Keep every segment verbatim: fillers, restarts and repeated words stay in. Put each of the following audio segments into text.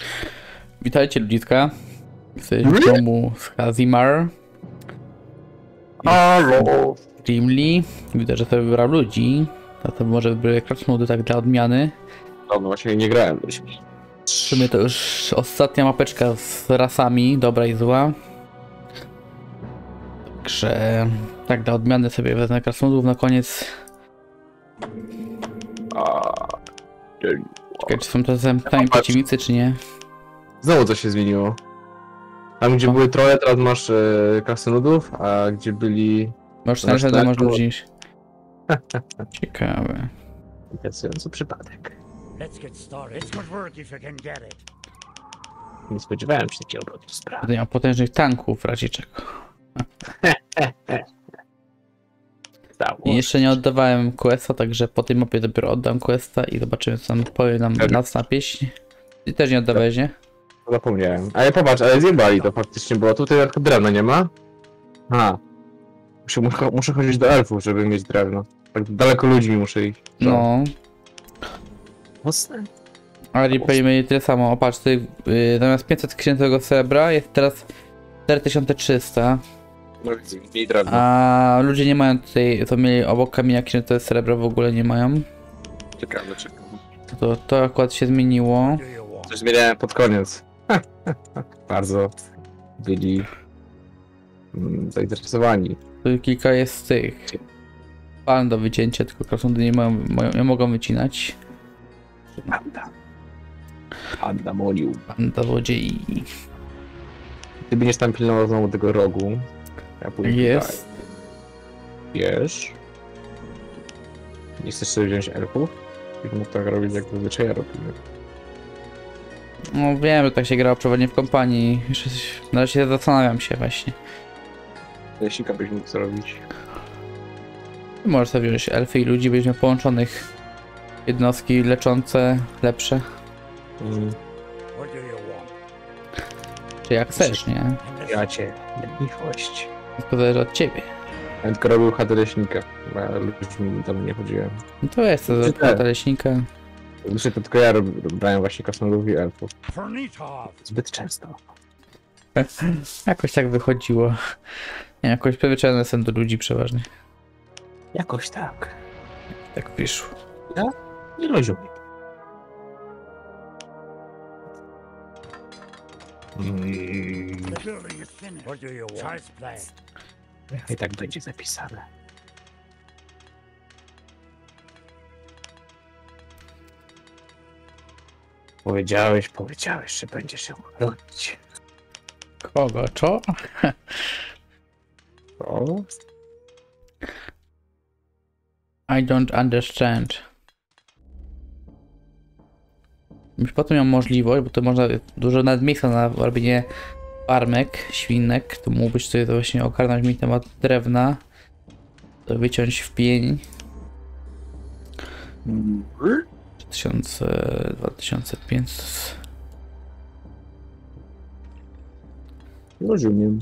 Witajcie ludziska. Jesteśmy w domu z Kazimar. Halo! Grimly. Widzę, że sobie wybrał ludzi. A to może wybrać krasnoludy tak dla odmiany. No, no właśnie nie grałem. W sumie to już ostatnia mapeczka z rasami, dobra i zła. Także tak dla odmiany sobie wezmę krasnoludów na koniec. A, Czekaj, czy są to sami przeciwnicy, czy nie? Znowu coś się zmieniło. Tam gdzie No. były troje, teraz masz e, krasnoludów, a gdzie byli... Masz Masz ten, że tak, masz to- ludzi. Ciekawe. Interesujący przypadek. Let's get started. It's good work if you can get it. Nie spodziewałem się takiego obrotu sprawy. Będę miał potężnych tanków w razie czego. Stało. I jeszcze nie oddawałem questa, także po tej mapie dopiero oddam questa i zobaczymy, co tam powie nam Tak. nocna pieśń. Ty też nie oddawałeś, nie? Zapomniałem. Ale popatrz, ale zjebali to faktycznie, bo tutaj tylko drewna nie ma. A. Muszę, muszę, muszę chodzić do elfów, żeby mieć drewno. Tak daleko ludźmi muszę iść. No. Mocne. A replay mieli tyle samo. O, patrz, ty, yy, zamiast pięćset tysięcy srebra jest teraz cztery tysiące trzysta. No widzę, mniej drewna. A ludzie nie mają tutaj, to mieli obok kamienia księżyca srebra w ogóle nie mają. Czekamy, czekamy. To, to akurat się zmieniło. Do you want? Coś zmieniałem pod koniec. Bardzo byli mm, zainteresowani. Tu kilka jest tych pan do wycięcia, tylko krasnoludy nie, mają, mają, nie mogą wycinać. Panda. Panda molił. Banda złodziei. Ty będziesz tam pilnował znowu tego rogu. Ja pójdę Jest. tutaj. Wiesz? Nie chcesz sobie wziąć elfów? I mógł tak robić, jak zazwyczaj robimy. No wiem, że tak się grało przeważnie w kompanii. Jeszcze na razie zastanawiam się właśnie. Lesika byś mógł zrobić. Możesz sobie wziąć elfy i ludzi, będziesz miał połączonych jednostki leczące, lepsze. Mm, What do you want? Czy jak chcesz, nie? And this- ja cię. Miłość. Wszystko zależy od ciebie. Ja tylko robił chatę leśnika, bo ja ludźmi tam nie chodziłem. No to jest to Czy za te? leśnika. Zresztą to tylko ja rob, brałem właśnie krasnoludów i elfów. Fernitov. Zbyt często. Jakoś tak wychodziło. Nie, jakoś przyzwyczajony jestem do ludzi przeważnie. Jakoś tak. Tak wyszło. Nie rozumiem. Mm, The building is finished. What do you want? Child's play. I tak będzie zapisane. Powiedziałeś, powiedziałeś, że będziesz ją chronić. Kogo? Co? O? I don't understand. Już potem miał możliwość, bo to można dużo nawet miejsca na robienie farmek, świnek, to mógłbyś sobie to właśnie ogarnąć mi temat drewna, to wyciąć w pień. tysiąc, dwa tysiące pięćset. Rozumiem.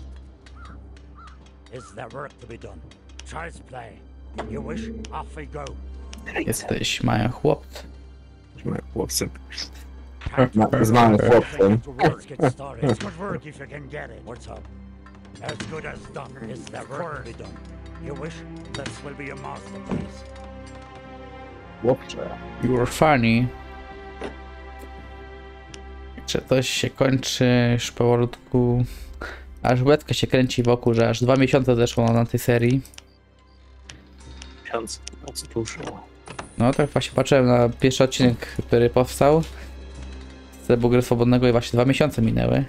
Is there work to be done? Child's play. You wish? Off we go. Jesteś małym chłopcem. Moim chłopcem. Can't- Z małym chłopcem. To work, get started. It's good work if you can get it. What's up? As good as done. Is there work to be done? You wish? This will be a masterpiece. Chłopcze. You're funny. Czy coś się kończy już powolutku. Aż łezka się kręci wokół, że aż dwa miesiące zeszło na tej serii. Miesiąc. O co tu szło? No tak właśnie patrzyłem na pierwszy odcinek, który powstał z trybu gry swobodnego i właśnie dwa miesiące minęły.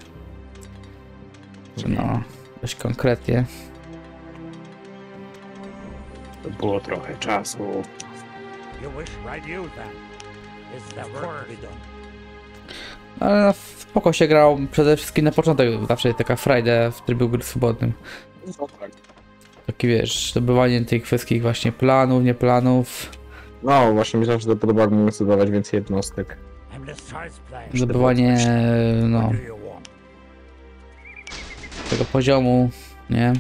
Że no, dość konkretnie. To było trochę czasu. You wish? Right you then. Is there work to be done? Ale no, spoko się grał przede wszystkim na początek, zawsze taka frajda w trybie gry swobodnym. No tak. Taki wiesz, zdobywanie tych wszystkich właśnie planów, nie planów, No, właśnie mi się to podoba, jak mógł sobie dawać więcej jednostek. And this child's play. zdobywanie no, What do you want? tego poziomu, nie?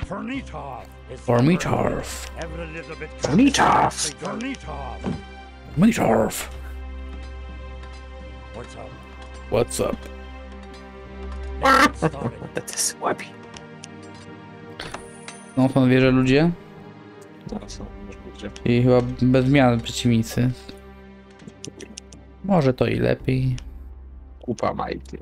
Fornitov is the Formitarv. word. Every little bit Fornitov. Fornitov. Formitarv. What's up? What's up? Let's get started. To jest słabi. No, pan wie, że ludzie? No co, może będzie. I chyba bez zmian przeciwnicy. Może to i lepiej. Kupa Mighty.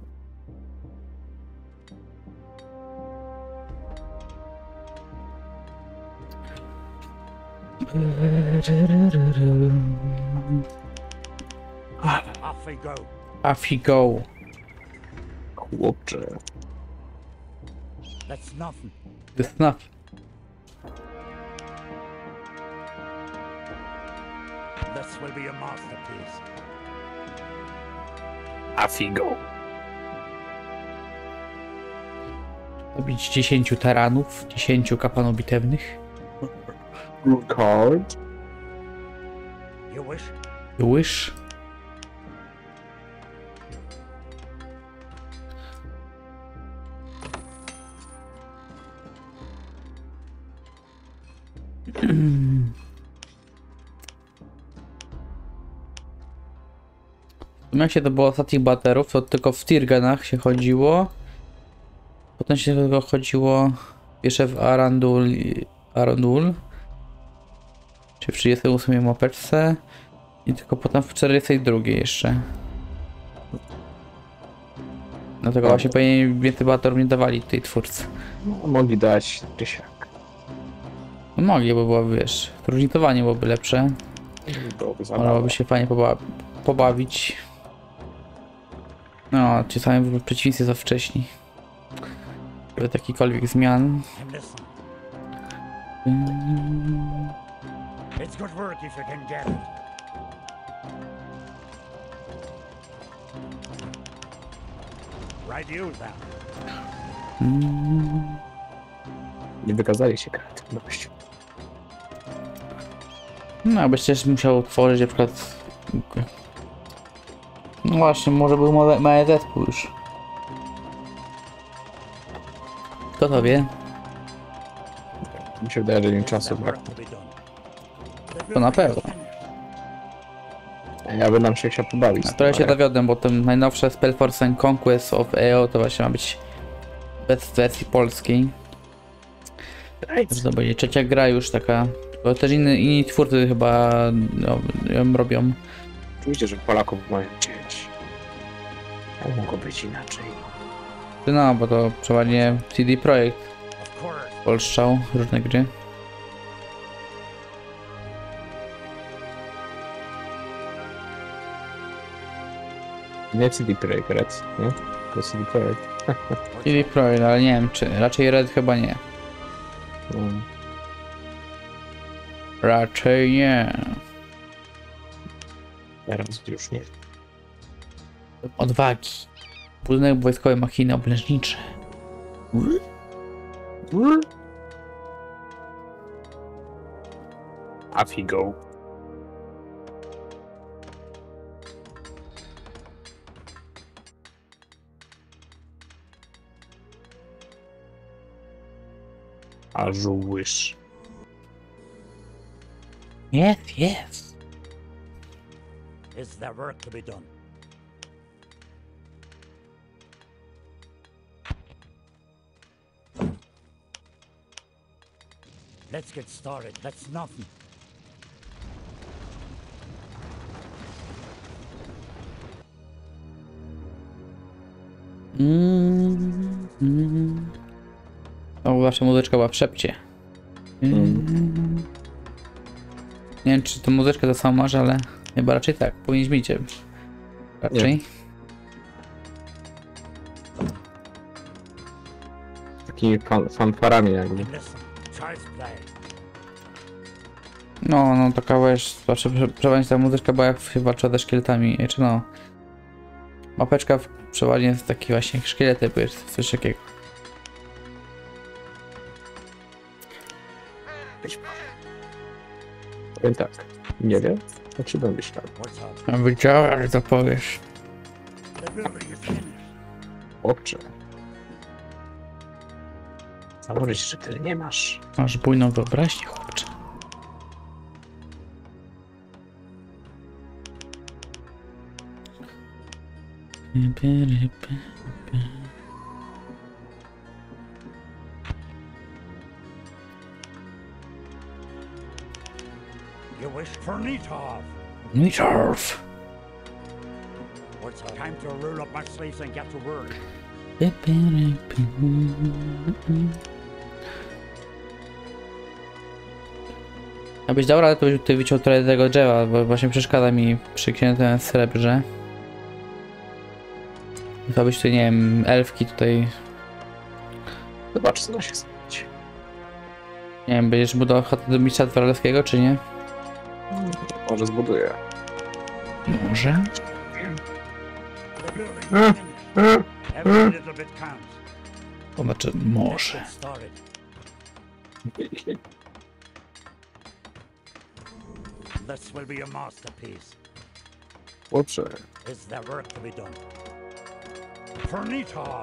Off we go. Off you go. Chłopcze. That's nothing. Jest enough. This will be a masterpiece. Afigo. Zabić dziesięciu taranów, dziesięciu kapłanów bitewnych. Blue card. You wish? You wish? Jak się to było ostatnich baterów, to tylko w Tirganach się chodziło. Potem się tylko chodziło jeszcze w Arandul, Arandul czy w trzydziestej ósmej mapeczce i tylko potem w czterdziestej drugiej jeszcze. Dlatego właśnie pewnie więcej baterów nie dawali tej twórcy. No, mogli dać tysiak. No mogli, bo byłoby, wiesz, różnicowanie byłoby lepsze. Byłoby zabawa. Mogłoby się fajnie poba pobawić. No, czasami przeciwnicy za wcześniej. Bez jakichkolwiek zmian. And listen. It's good work if you can get it. Right you then. Nie wykazali się kreatywnością. No, byś też musiał tworzyć na przykład... No właśnie, może był mały, mały zespół już. Kto to wie? Mi się wydaje, że im Is czasu there brak. work to be done? To na pewno. Ja bym nam się chciał pobawić. A trochę się dowiodłem, bo ten najnowsze Spellforce and Conquest of E O to właśnie ma być bez wersji polskiej. To będzie trzecia gra już taka. Bo też inni, inni twórcy chyba no, ją robią. Oczywiście, że Polaków mają dzieci. A mogło być inaczej. No, bo to przeważnie C D Projekt Of course. polszczał różne gry. Nie C D Projekt Red, nie? To C D Projekt. C D Projekt, ale nie wiem czy. Raczej Red chyba nie. No. Raczej nie. Teraz już nie. Odwagi. Budynek wojskowy, machiny oblężnicze. Afigo. A żółłysz. Yes, yes. Is there work to be done? Let's get started. That's nothing. Mm, mm. O, wasza muzyczka była w szepcie. Mm. Nie wiem, czy to muzyczka to samo masz, ale chyba raczej tak. Powinniśmy mieć. Raczej. Nie. Takimi fan fanfarami jakby. Listen, child's play. No, no taka wiesz, zawsze przeważnie ta muzyczka była jak się walczyła ze szkieletami, czy no. Mapeczka w- przeważnie z takie właśnie jak szkielety były, czy coś takiego. Być może. Powiem tak. Nie wiem. Tak się domyślam. What's up? Wiedziałem, że to powiesz. The building is finished. Chłopcze. założyć, że tyle nie masz. Masz bujną wyobraźnię, chłopcze. You wish for Nitov. Nitorf. What's up? Time to roll up my sleeves and get to work. Abyś dał radę, to byś tutaj wyciął trochę tego drzewa, bo właśnie przeszkadza mi przy księtym srebrze. To byś tutaj, nie wiem, elfki tutaj... Zobacz, co da się zrobić. Nie wiem, będziesz budował chatę do mistrza dworalskiego, czy nie? Może zbuduję. Może? The building is Mm. finished. Mm. Every little bit counts. To znaczy, Let's może. get started. This will be a masterpiece. Chłopcze. Is there work to be done? For Nitov.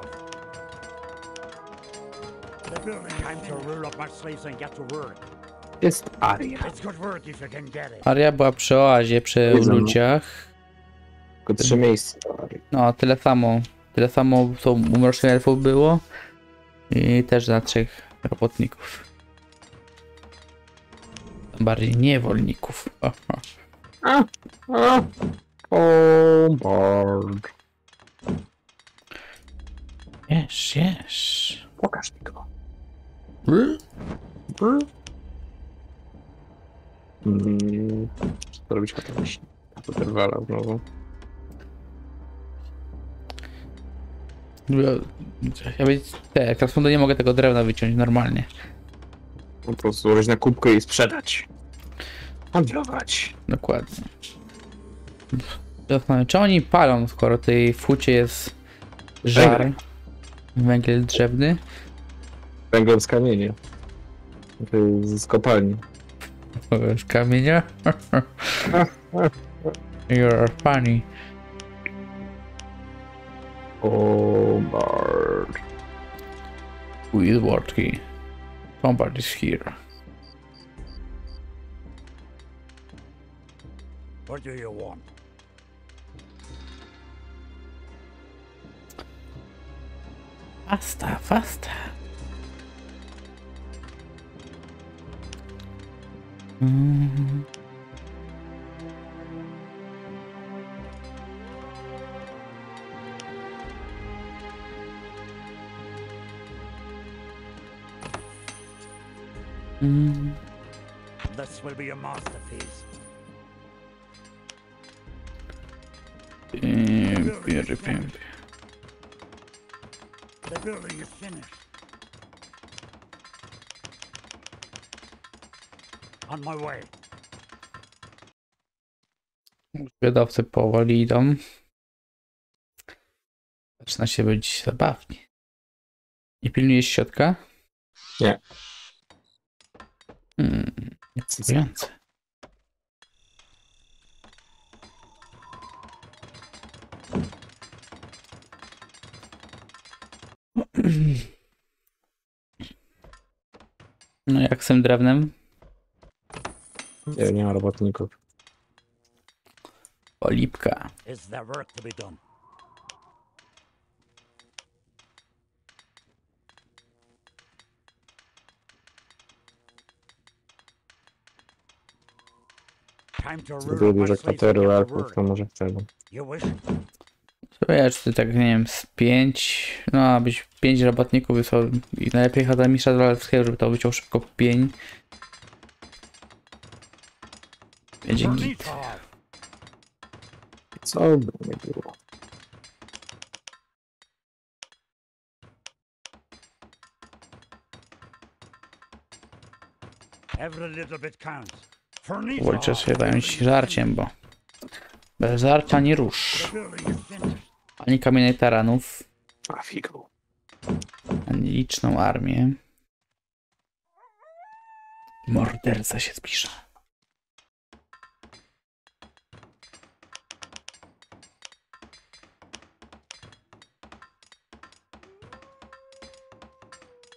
The building time to roll up my sleeves and get to work. Jest Aria. It's good work if you can get it. Aria była przy oazie, przy Widzę. ludziach. Tylko trzy miejsca do Arii. No, tyle samo. Tyle samo co u mrocznych elfów było. I też na trzech robotników. Bardziej niewolników. O, o. A, a. Bombard. Jesz, jesz. Pokaż mi go. Mm. Co robić o tym myśli? To trwala znowu. Ja być te, krasnoludy nie mogę tego drewna wyciąć normalnie. Po prostu złożyć na kubkę i sprzedać. Handlować. Dokładnie. Zastanawiam, czy oni palą, skoro tej w hucie jest żar. Węgiel. Węgiel drzewny. Węglem z kamienia. To jest z kopalni. Z kamienia. You're funny. Bombard. With Wartki. Bombard is here. What do you want? Fasta, fasta. Mm. Mm. This will be a masterpiece. Pięknie, pięknie. The building is finished. On my way. Zwiadowcy powoli idą. Zaczyna się być zabawnie. Nie pilnujesz środka? Nie. Hmm, niepokojące. No jak z tym drewnem? Nie, nie ma robotników. Polipka. Is there work to be done? Time to roll Zrobię up my dużo sleeves and kwateru get to elfów, work. to może wtedy. You wish? Wiesz, ty tak, nie wiem, z pięć, no abyś pięć robotników wysłał i najlepiej chata mistrza dworalskiego, żeby to wyciął szybko pień. Będzie For git. Nitov. Co by nie było? Every little bit counts. For Powoli trzeba Nitov. się zająć żarciem, bo bez żarcia nie rusz. The building is finished. Ani kamiennych taranów, A figu. ani liczną armię. Morderca się zbliża.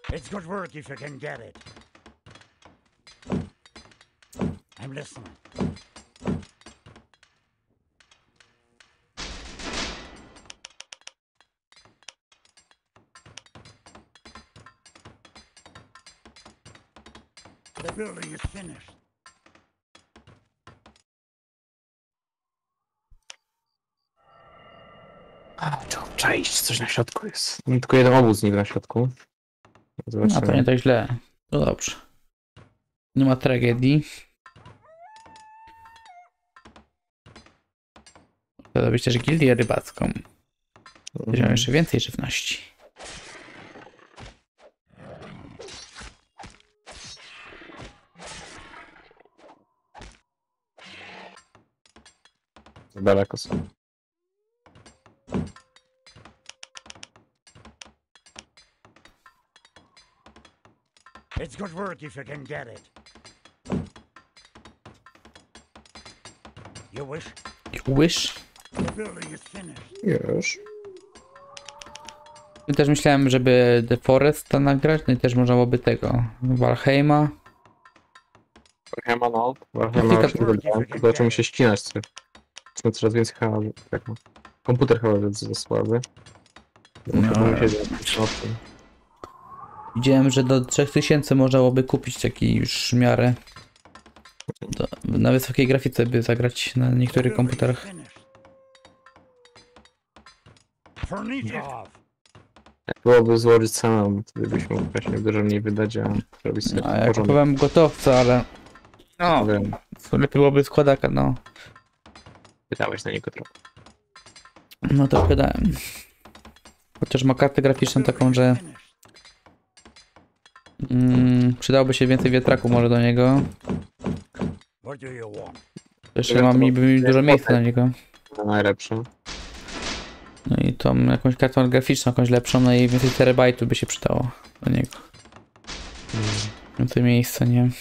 It's good work if you can get it. I'm listening. The building is finished. A, trzeba przejść, coś na środku jest. No, tylko jeden obóz niby na środku. No Zobaczymy. to nie tak źle. No dobrze. Nie ma tragedii. To zrobić też gildię rybacką. Będziemy jeszcze więcej żywności. Za daleko są. It's good work if you can get it. You wish? Wish. The building is finished. Już. I też myślałem, żeby The Foresta nagrać, no i też można byłoby tego. Valheima. Warhamma, no. Warhamma Kilka- właśnie dodałem, tylko zaczęło się ścinać. co- co coraz więcej chyba... Tak, no. Komputer chyba jest za słaby. No. Muszę się na tym. Widziałem, że do trzech tysięcy można byłoby kupić taki już w miarę. Do, na wysokiej grafice by zagrać na niektórych komputerach. Furniture. Jak byłoby złożyć samemu, wtedy byśmy mógł właśnie dużo mniej wydać, a robić sobie A ja porządek. kupowałem gotowca, ale no, Wiem, lepiej byłoby składaka, no. wydałeś na niego trochę. No to wydałem. Chociaż ma kartę graficzną taką, że mm, przydałoby się więcej wiatraku może do niego. What do you want? Jeszcze mam niby mi dużo miejsca na niego. To najlepsze. No i tą jakąś kartą graficzną, jakąś lepszą, no i więcej terabajtów by się przydało do niego. Więcej miejsca, nie?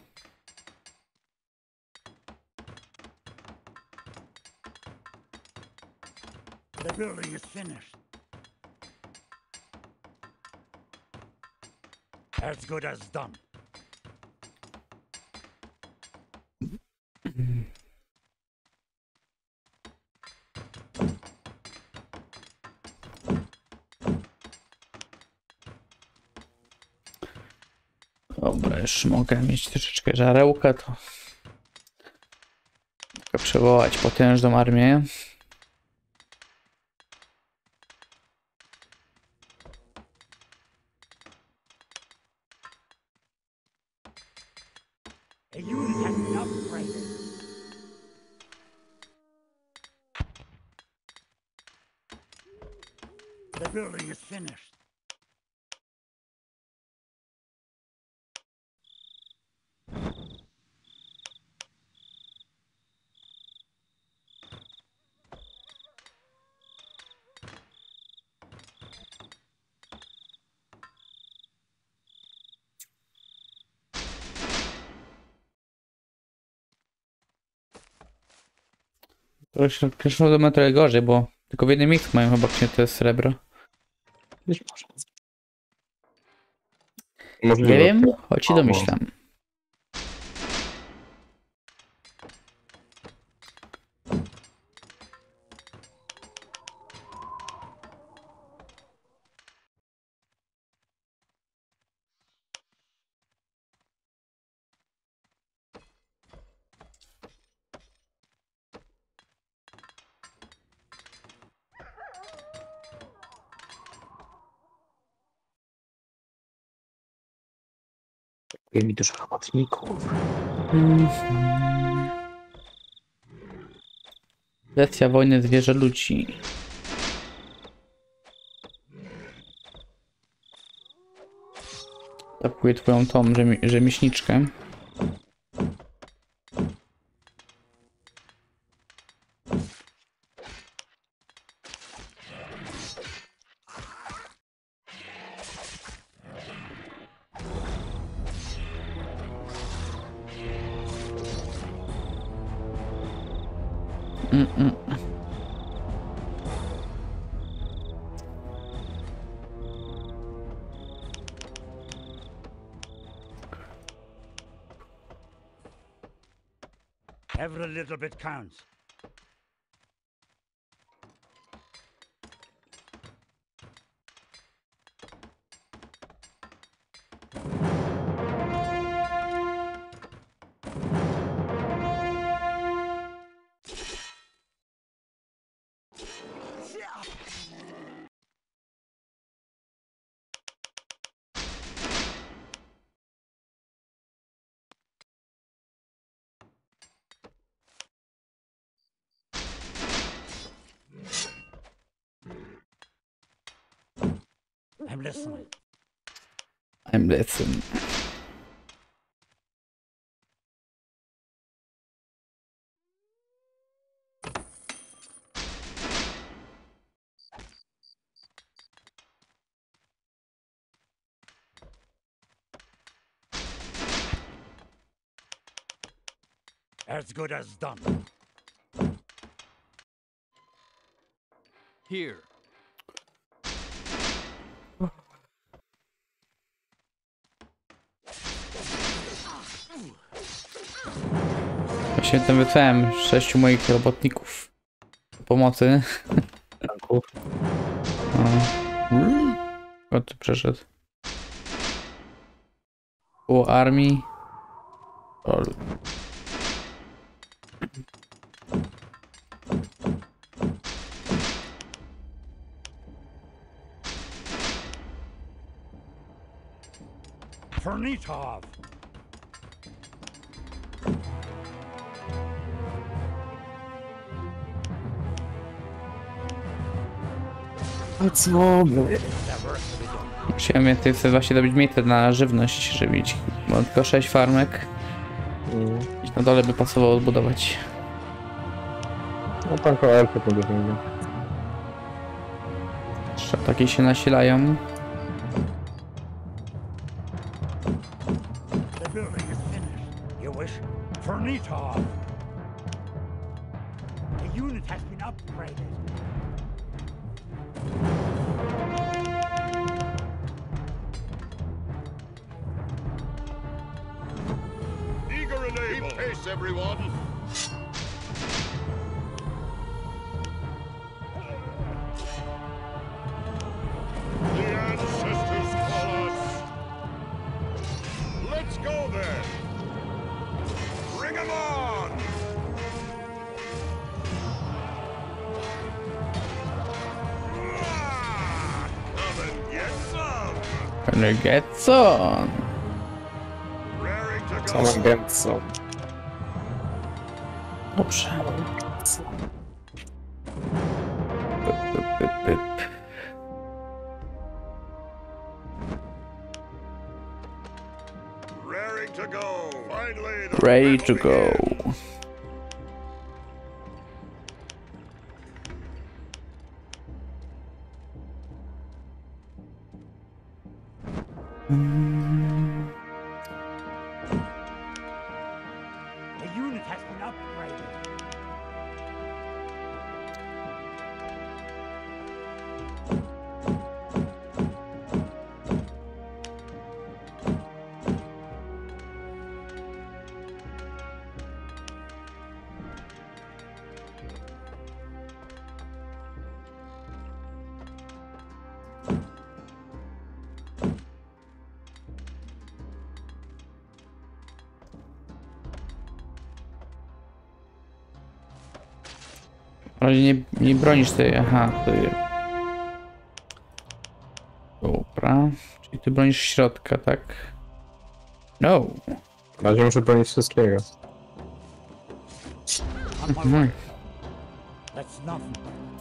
The building is finished. As good as done. Dobra, już mogę mieć troszeczkę żarełka, to mogę przywołać potężną armię. A unit has been upgraded. The building is finished. To już do mnie trochę gorzej, bo tylko w jednym miejscu mają chyba to srebro. Być może. Możliwe. Nie wiem, choć się O, domyślam. Brakuje mi dużo robotników. Lekcja wojny zwierzę ludzi. Atakuję twoją tą rzemi rzemieślniczkę. Mm -mm. Every little bit counts. I'm listening. I'm listening. As good as done. Here. Właśnie tam wysłałem sześciu moich robotników do pomocy. Tanków. O. O, tu przeszedł. Było armii. O. Fernitov. A co my? Musiałem więcej sobie właśnie robić miejsce na żywność, żeby mieć. Mam tylko sześć farmek. Mm. I na dole by pasowało odbudować. No tanko elfy to dużo. Takie się nasilają. The building is finished. You wish? Fernitov. The unit has been upgraded. Eager and able. Keep pace, everyone. The ancestors call us. Let's go then. Bring 'em on. Ah, come and get some. Gonna get some. Raring to go. Same gęco. Dobrze. Pyp, pyp, pyp, pyp. Raring to go. Finally, the Ready battle to go. begins. The unit has been upgraded. Ale nie, nie bronisz tej, aha, ty. Dobra, czyli ty bronisz środka, tak? No. Na razie muszę bronić wszystkiego. On my Mhm. way. That's nothing.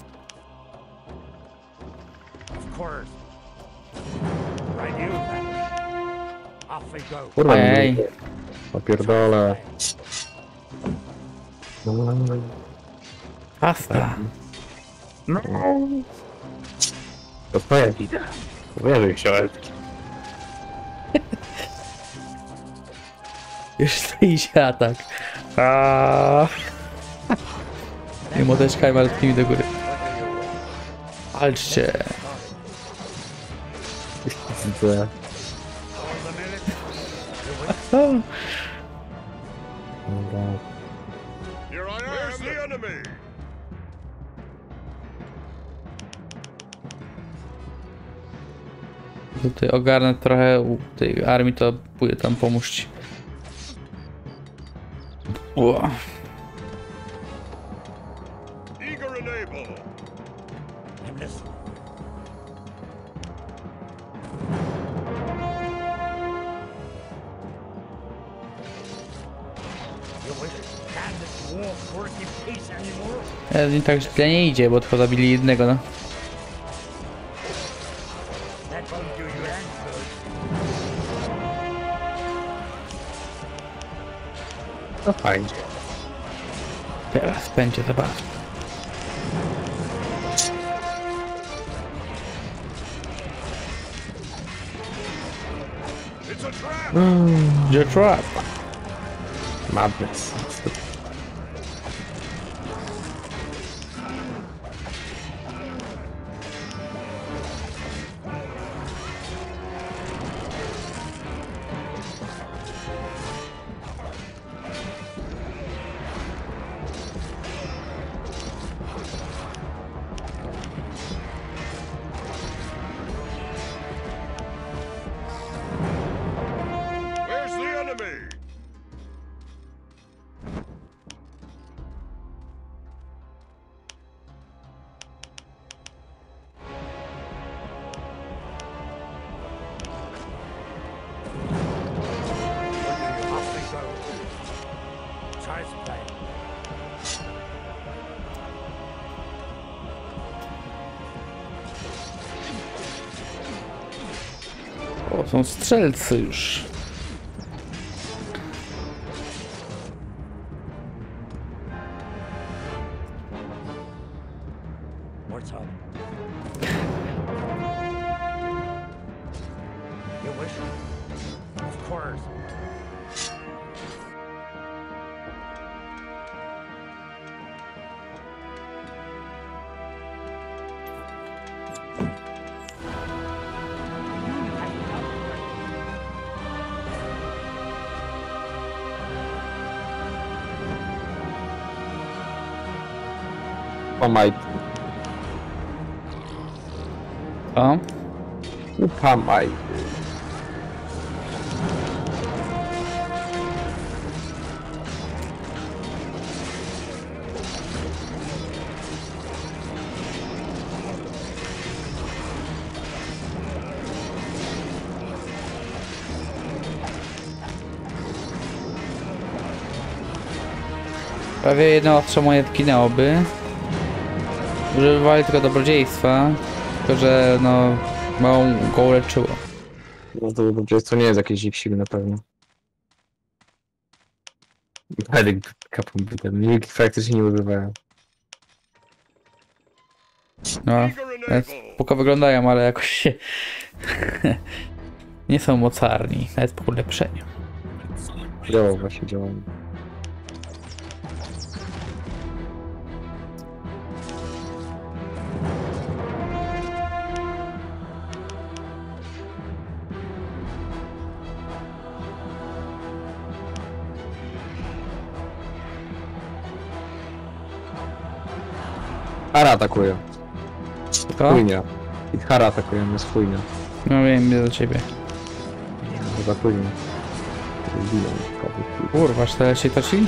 Of course. Right, you then. Off we go. Kurwa, Ej. nie opierdolę. Pasta. No. To twoja wina. Uwierzę, chciałem. Już stoi się atak. Aaaa. I młoteczkami malutkimi do góry. Walczcie. Widzę. O, Dobra. enemy! Tutaj ogarnę trochę u tej armii, to pójdę tam pomóż ci. Ło. Eager and able! I'm listening. You wish can this war work in peace anymore? E, nie tak źle nie idzie, bo tylko zabili jednego, no. That won't do you any good. No fajnie. Teraz będzie zabawnie. It's a trap! The trap. Madness. Where's the enemy? Off we go. Charles play. O, są strzelcy już. What's up? You wish? Of course. Upamaj. O, Upamaj. prawie jedno ostrze moje zginęłoby. Używali tylko dobrodziejstwa, tylko że no mało go uleczyło. No to dobrodziejstwo nie jest jakieś ich siły na pewno. Ale kapą butem. Wilki praktycznie nie używają. No, Eager and nawet able! spoko wyglądają, ale jakoś się nie są mocarni, nawet po ulepszeniu. Działało właśnie, działało. Hara atakuje. To? Chujnia. I Hara atakuje, jest chujnia. No wiem, idę do ciebie. Chyba chujnia. Zbiją. Kurwa, cztery się toczyli?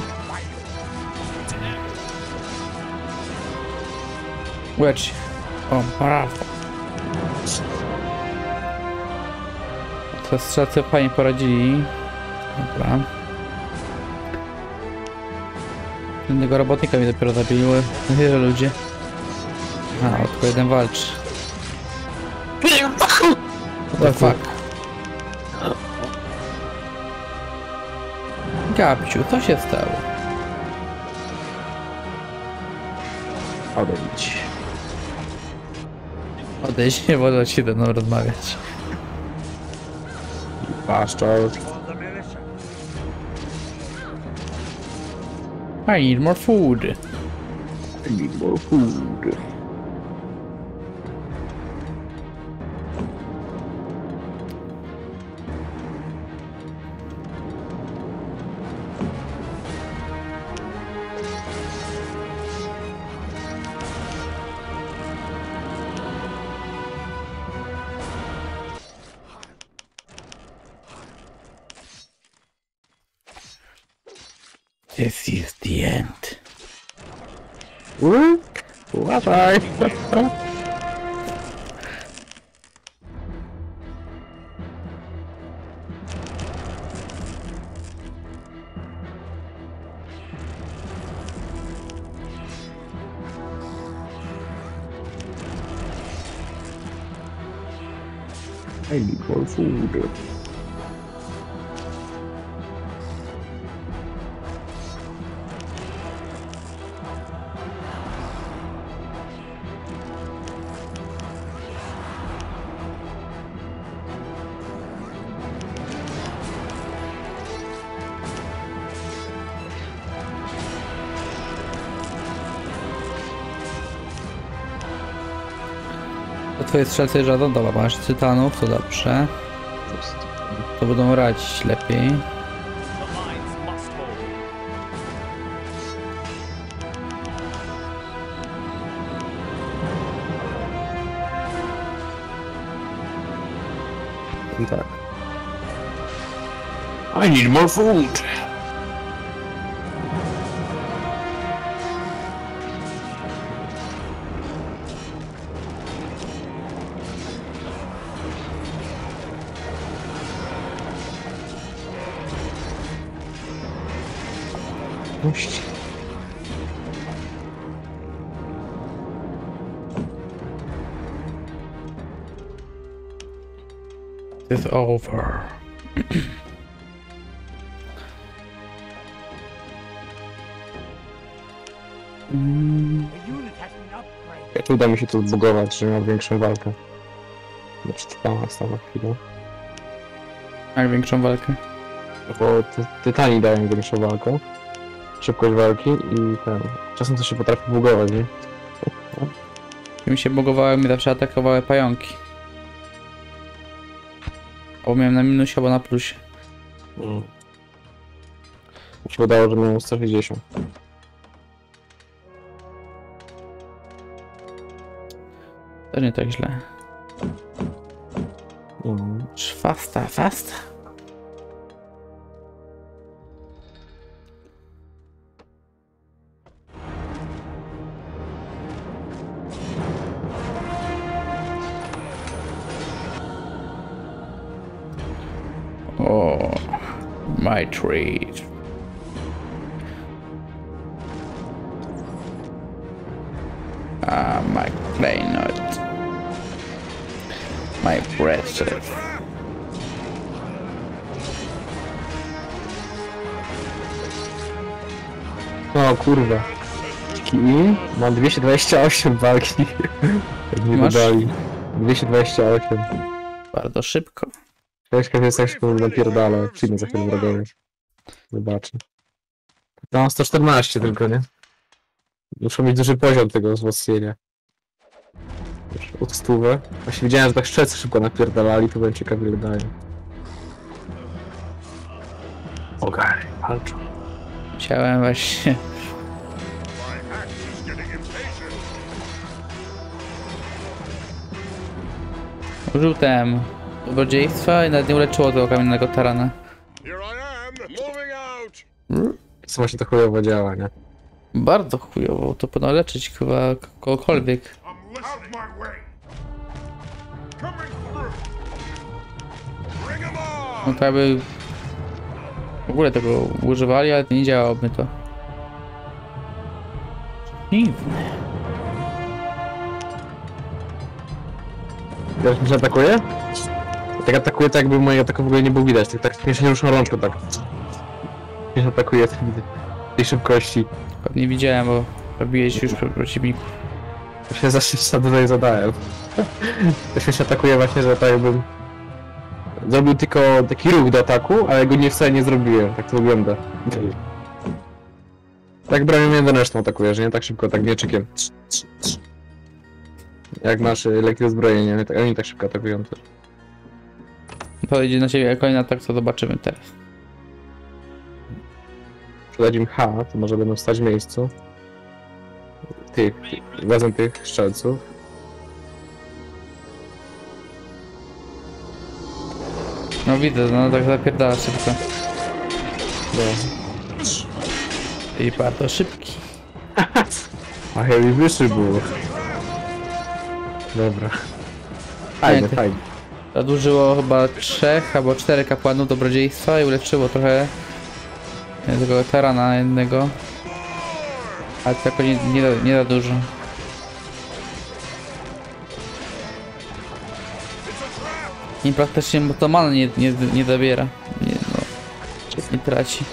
Łecz. O, brawo. To strzelcy fajnie poradzili. Dobra. Jednego robotnika mi dopiero zabiły. Wiele ludzie. A, tylko jeden walczy. What the fuck? Gabciu, co się stało? Odejdź. Odejść, nie wolno ci ze mną rozmawiać. Paszczor. All the militia. I need more food. I need more food. This is the end. Uuu, uważaj. I need more food. To twoje strzelce żaden, dobra, masz tytanów, to dobrze. To będą radzić lepiej. The lines must hold. I tak. I need more food. Puść. It's over. Mm, The unit has been upgraded. Jak uda mi się tu zbugować, że miał większą walkę. No przetrwała stała chwilę. jak większą walkę. Bo ty, tytani dają większą walkę. Szybkość walki i ten. Czasem to się potrafi bugować, nie? Mi się bugowały, mi zawsze atakowały pająki. Albo miałem na minusie, albo na plusie. Mm. Mi się udało, że miałem sto sześćdziesiąt. To nie tak źle. Mm. Fasta, fasta. Oh, my treat. Ah, my claynut. My precious. O kurwa. I mam dwieście dwadzieścia osiem walki. Jak mi Masz? dodali. dwieście dwadzieścia osiem. Bardzo szybko. Ciężka jest jak się napierdala, jak przyjmę za chwilę wrogowie. Zobaczę. Tam sto czternaście tylko, nie? Muszę mieć duży poziom tego wzmocnienia. Już od stówę. Właśnie widziałem, że tak szczecy szybko napierdalali, to będzie ciekawie ile daje. Okej, walczą. Chciałem właśnie. My axe is getting impatient. Użył tem dobrodziejstwa i nawet nie uleczyło tego kamiennego tarana. Here I am, moving out. Co właśnie to chujowo działa, nie? Bardzo chujowo, to powinno leczyć chyba kogokolwiek. I'm listening. Out my way. Coming through. Bring 'em No on. to jakby w ogóle tego używali, ale nie działałoby to. Dziwne. Teraz mi się atakuje? Tak atakuje, tak jakby mojego ataku w ogóle nie było widać, tak, tak mnie się nie ruszą rączką, tak. Mnie się atakuje w tej szybkości. Pewnie widziałem, bo robiłeś już przeciwników. To się zawsze tutaj zadałem. To się atakuje właśnie, że tak jakbym zrobił tylko taki ruch do ataku, ale go nie wcale nie zrobiłem, tak to wygląda. Tak bronią mnie do resztą atakuje, że nie tak szybko, tak mieczykiem. Jak masz lekkie uzbrojenie, oni tak, oni tak szybko atakują też. To idzie na ciebie kolejny atak, co zobaczymy teraz. Przydać im H, to może będą stać w miejscu. Tych, razem tych strzelców. No widzę, no tak zapierdala szybko. No. I bardzo szybki. A heavy wyższy było. Dobra. Fajnie, ty- fajnie. Zadłużyło chyba trzech albo czterech kapłanów dobrodziejstwa i uleczyło trochę tego tarana jednego. Ale tylko nie, nie, da, nie da dużo. I praktycznie bo to mana nie, nie, nie zabiera. Nie, no, nie traci.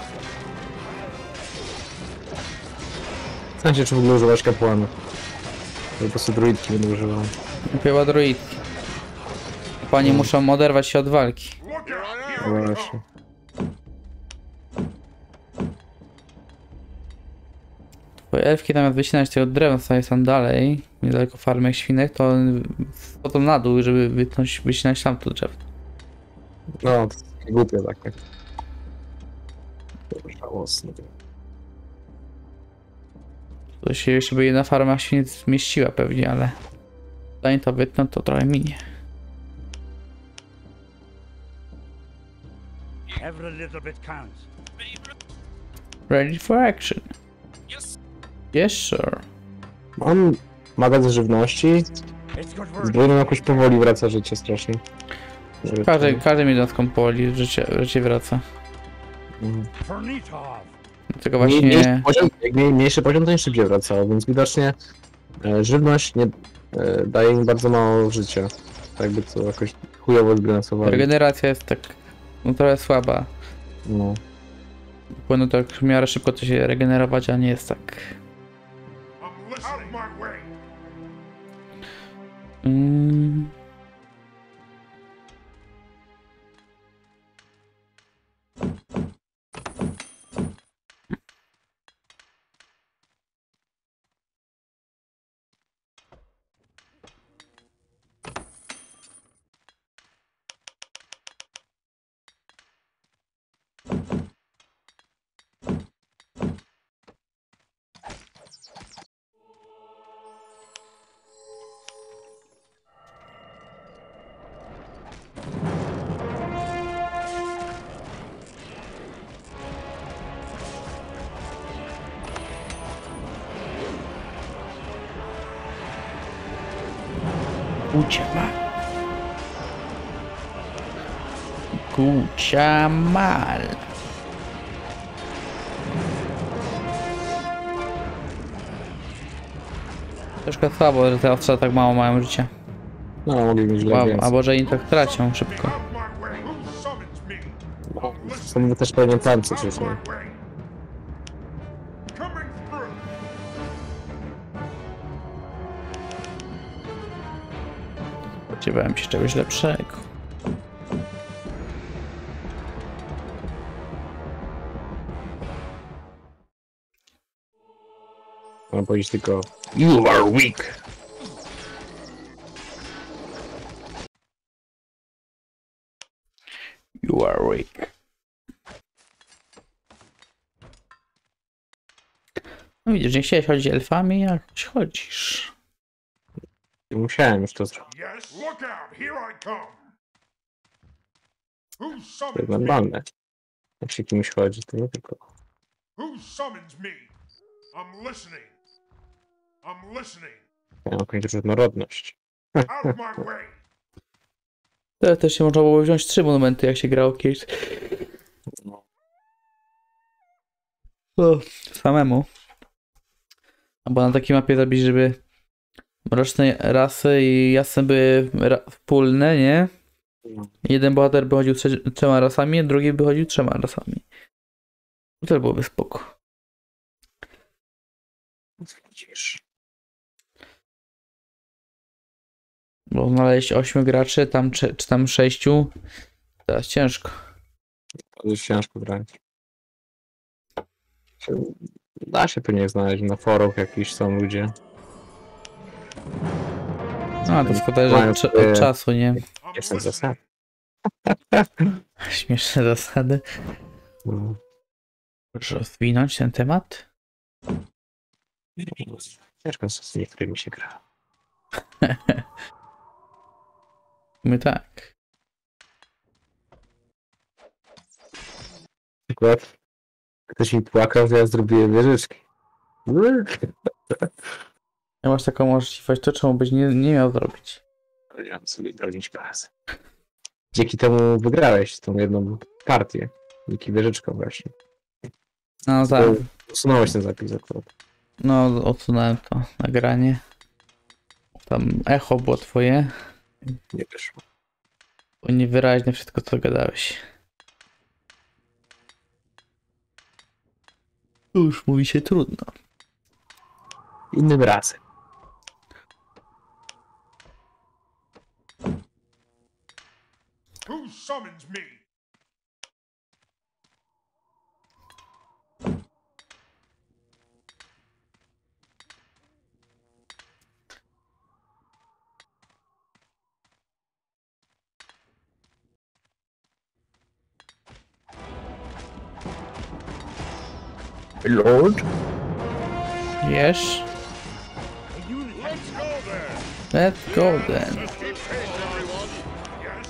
W sensie, czy w ogóle używać kapłanów. To po prostu druidki będę używał. Chyba druidki. Panie muszą oderwać się od walki. Look out! Here No I właśnie. come! Bo elfki zamiast wycinać tego drewna sobie tam dalej, niedaleko farmy świnek, to potem na dół, żeby wytnąć, wycinać tam to drzewo. No, to takie głupie takie. To żałosne. To się jeszcze by jedna farma się nie zmieściła pewnie, ale zanim to wytną, to trochę minie. Every little bit counts. Ready for action. Yes, sir. Mam magazyn żywności. It's good work. Zbrojną jakoś powoli wraca życie strasznie. Każdy, każdym jednostką powoli życie, życie wraca. Mhm. Fernitov. Dlatego Mniej- Mniejszy właśnie poziom, jak mniej- mniejszy poziom to nie szybciej wracało, więc widocznie e, żywność nie e, daje im bardzo mało życia. Tak by to jakoś chujowo zbilansowali. regeneracja jest tak no, trochę słaba. No. Powinno tak w miarę szybko to się regenerować, a nie jest tak. I'm listening. Out of my way! Mm. Gucia Gucia mal. Troszkę słabo, że te owce tak mało mają życia. No, mogli mieć źle Albo, więcej. albo że im tak tracą szybko. Out of my way! Who summons me? I'm listening. Są też pewnie tańce Out czy of są. my way! Coming through! Spodziewałem się czegoś lepszego. Mam powiedzieć tylko You are weak! You are weak. No widzisz, nie chciałeś chodzić elfami, jak chodzisz. Musiałem już to zrobić. Yes? Look out! Here I come! Who To jest summons me? normalne. Jak się kimś chodzi, to nie tylko. Who summons me? I'm listening. I'm listening. Ja mam jakąś różnorodność. Out of my way! To też się można było wziąć trzy monumenty, jak się grało kiedyś. O, samemu. Albo na takiej mapie zrobić, żeby mroczne rasy i jasne były ra wspólne, nie? Jeden bohater by chodził trze trzema rasami, drugi by chodził trzema rasami. To byłoby spoko. Widzisz. Bo znaleźć ośmiu graczy, tam czy, czy tam sześciu, teraz ciężko. To jest ciężko grać. Da się pewnie znaleźć na forach jakiś są ludzie. No, to szkoda, że Mają od, swoje- od czasu, nie? I'm Jestem listening. zasad. Śmieszne zasady. No. Proszę rozwinąć ten temat. Ciężko z niektórymi się gra. My tak. Przykład Ktoś mi płakał, że ja zrobiłem wieżyczki. Jak masz taką możliwość, to czemu byś nie, nie miał zrobić? Chciałem sobie bronić bazę. Dzięki temu wygrałeś tą jedną partię. Dzięki wieżyczkom właśnie. No tak, Usunąłeś ten zapis akurat. no odsunąłem to nagranie. Tam echo było twoje, Nie wyszło. bo niewyraźne wszystko co gadałeś. Już mówi się trudno. Innym razem. Who summons me? Lord? Yes, Let's go then. let's go then. Keep pace, everyone. Yes.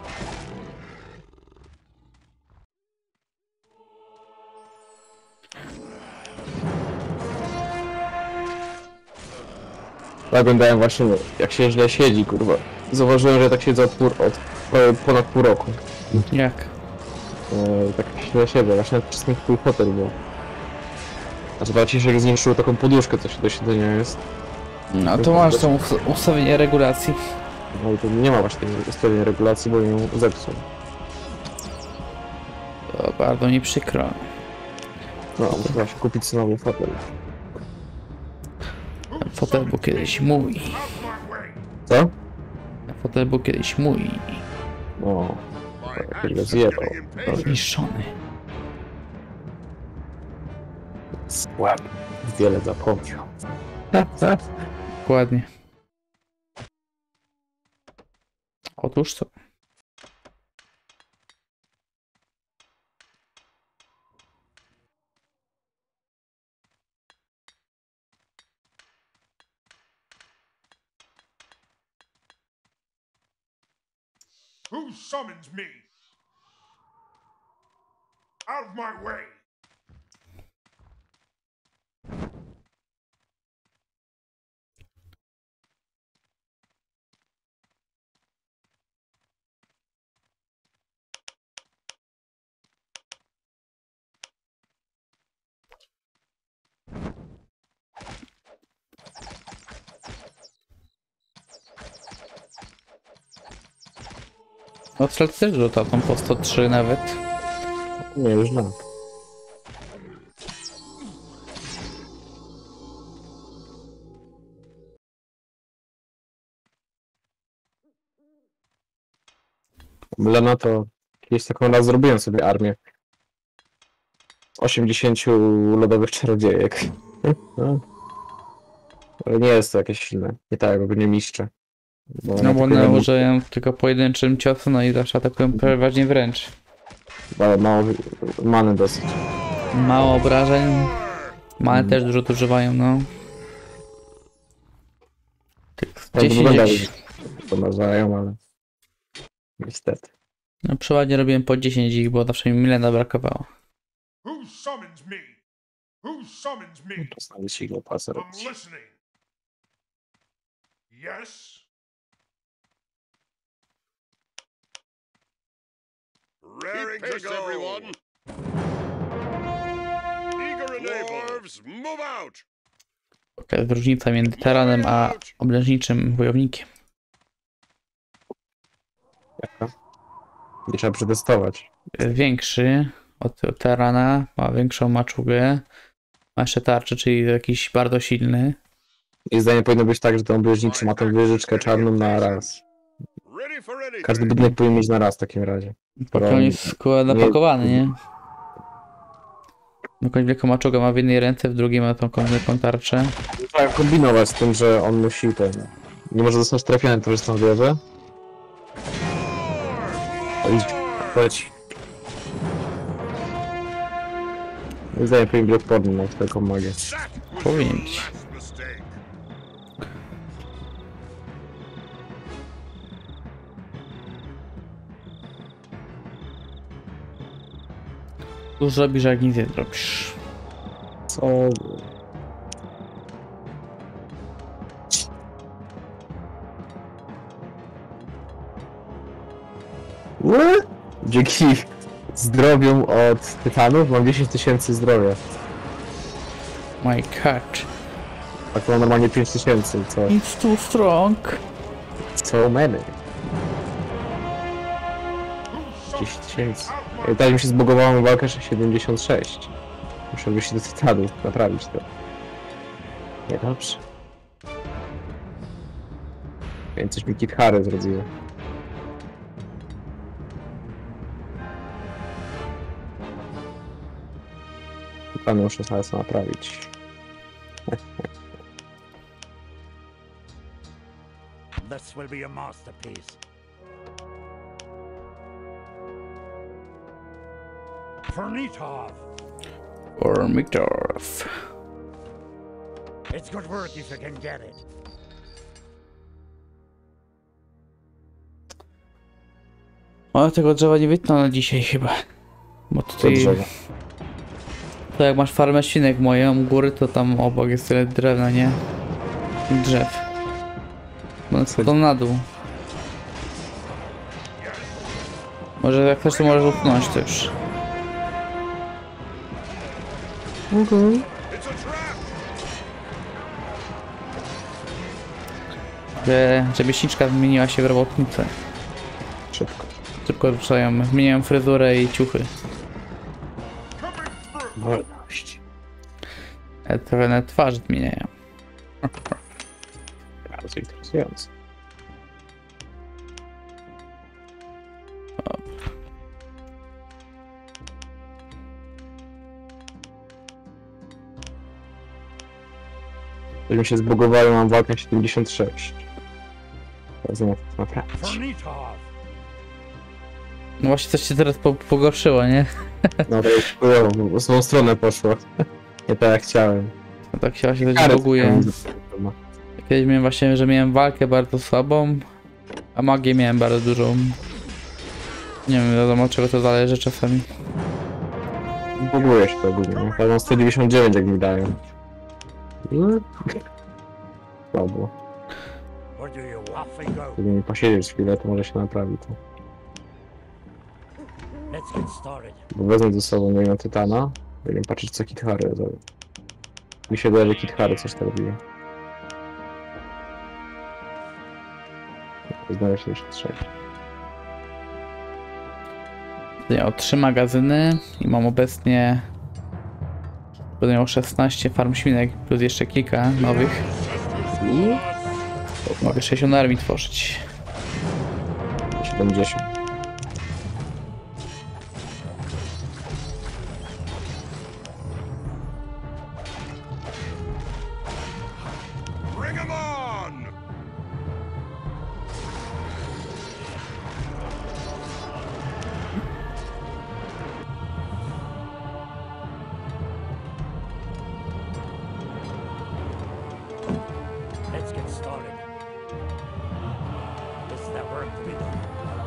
Tak oglądałem właśnie, jak się źle siedzi, kurwa. Zauważyłem, że tak siedzę od, pół, od po- ponad pół roku. Jak? E, tak źle siedzę, właśnie nad wszystkim twój hotel był. A co bardziej, że zniszczył taką poduszkę, co się do siedzenia jest. No to masz tą us- ustawienie regulacji. No i to nie ma właśnie tej ustawienia regulacji, bo ją zepsuł. To bardzo mi przykro. No, muszę właśnie kupić znowu fotel. Fotel był kiedyś mój. Out my way. Co? Fotel był kiedyś mój. No, My go hands are zjebał. getting impatient. Zniszczony. Słab. Wiele zapomniał. Dokładnie. Otóż co? Who summons me? Out of my way. No strzelcy też rzucał tam po sto trzy nawet. Nie, już znam. Lena to kiedyś taką raz zrobiłem sobie armię. osiemdziesięciu lodowych czarodziejek. No. Ale nie jest to jakieś silne. Nie tak, jakby nie mistrze. Bo No ona bo tylko one nie- użyją tylko pojedynczym ciosem, no i zawsze atakują przeważnie wręcz. Ale mało many dosyć. Mało obrażeń. Mane też dużo używają, no. Tak Tak dziesięć wygląda, jakieś. to nazywają, ale niestety. No przeważnie robiłem po dziesięć ich, bo zawsze mi milena brakowało. Who summons me? Who summons me? Czasami się go opłaca I'm robić. listening. Yes? Raring to go. Everyone. Eager enablers, move out. Taka jest różnica między taranem a oblężniczym wojownikiem. Jaka? Nie trzeba przetestować. Jest większy od tarana, ma większą maczugę, ma jeszcze tarczę, czyli jakiś bardzo silny. I zdanie powinno być tak, że ten obieżniczy ma tę wieżyczkę czarną na raz. Ready for anything. Każdy budynek powinien mieć na raz w takim razie. Bo on jest skład napakowany, nie? Jakąś wielką maczugę ma w jednej ręce, w drugiej ma tą wielką tarczę. Trzeba kombinować z tym, że on musi ten... Nie może zostać trafiony to jest na wieżę. Idź, chodź. I zdanie powinien być odporny na taką magię. That was Powinien your być. last mistake. Tu zrobisz, jak nic nie zrobisz. Co? Ue? Dzięki zdrowiom od tytanów mam dziesięć tysięcy zdrowia. My god. A to mam normalnie pięć tysięcy, co? It's too strong. So many. dziesięć tysięcy. Ej, tak mi się zbugowała walkę siedemdziesiąt sześć. Muszę wyjść do tytanów, naprawić to. Nie, dobrze. Więc coś mi Kit Harry zrobiło. Tytany muszę sobie naprawić. This will be a masterpiece. Fernitov! Or Miktorov. It's good work if you can get it. O, tego drzewa nie wytnę na dzisiaj chyba. Bo To tutaj... drzewo. To jak masz farmę świnek moją u góry, to tam obok jest tyle drewna, nie? Drzew. No to na dół. Może jak chcesz, to możesz utknąć też. Okej. It's a trap! Że, że pieśniczka zmieniła się w robotnicę. Szybko. Szybko ruszają, zmieniają fryzurę i ciuchy. Coming through! Wolność. E, Trochę na twarz zmieniają. Bardzo interesujące. To mi się zbugowało, mam walkę siedemdziesiąt sześć. Teraz nie ma to naprawić. Fernitov! No właśnie coś się teraz po pogorszyło, nie? No to już było, w złą stronę poszło. Nie tak jak chciałem. No tak się właśnie coś Kary buguje. to Kiedyś miałem właśnie, że miałem walkę bardzo słabą, a magię miałem bardzo dużą. Nie wiem, wiadomo od czego to zależy czasami. Buguje się to ogólnie, no. Ja mam sto dziewięćdziesiąt dziewięć jak mi dają. No. Słabo. Where do you waffle go? Gdyby mi posiedzieć chwilę, to może się naprawi to. Let's get started. Bo wezmę ze sobą mojego tytana. Będę patrzeć co Kit Harry zrobił. Mi się wydaje, że Kit Harry coś tak robiło. Zdaje się jeszcze trzech. Ja mam trzy magazyny i mam obecnie... Będę miał szesnaście farm świnek plus jeszcze kilka nowych. I Mogę sześćdziesiąt armii tworzyć. siedemdziesiąt. Bring 'em on! Let's get started. Is there work to be done?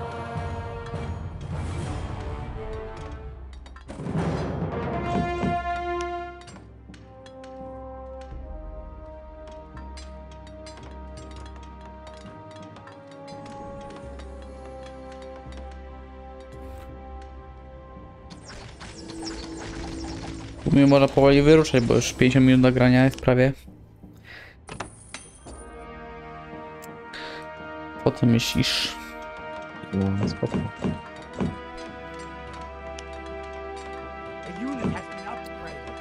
U mnie można powoli wyruszać, bo już pięćdziesiąt minut nagrania jest prawie. Co ty myślisz? No, spokojnie. The unit has been upgraded.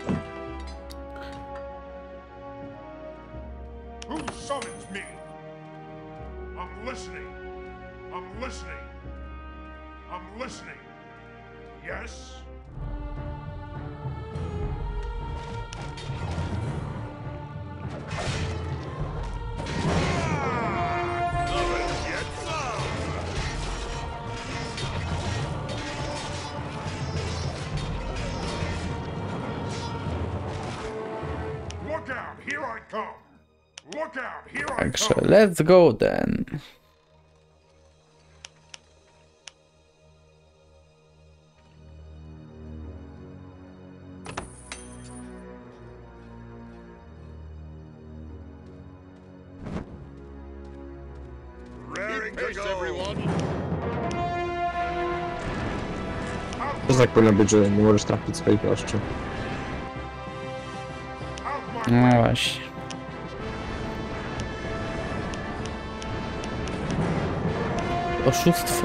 Who summons me? I'm listening. I'm listening. I'm listening. Yes? Ah! Come and get some! Look out, here I come! Look out, here I Także come! let's go then. pace, everyone. To tak powinno być, że nie możesz trafić swojej płaszczy. No właśnie. Oszustwo.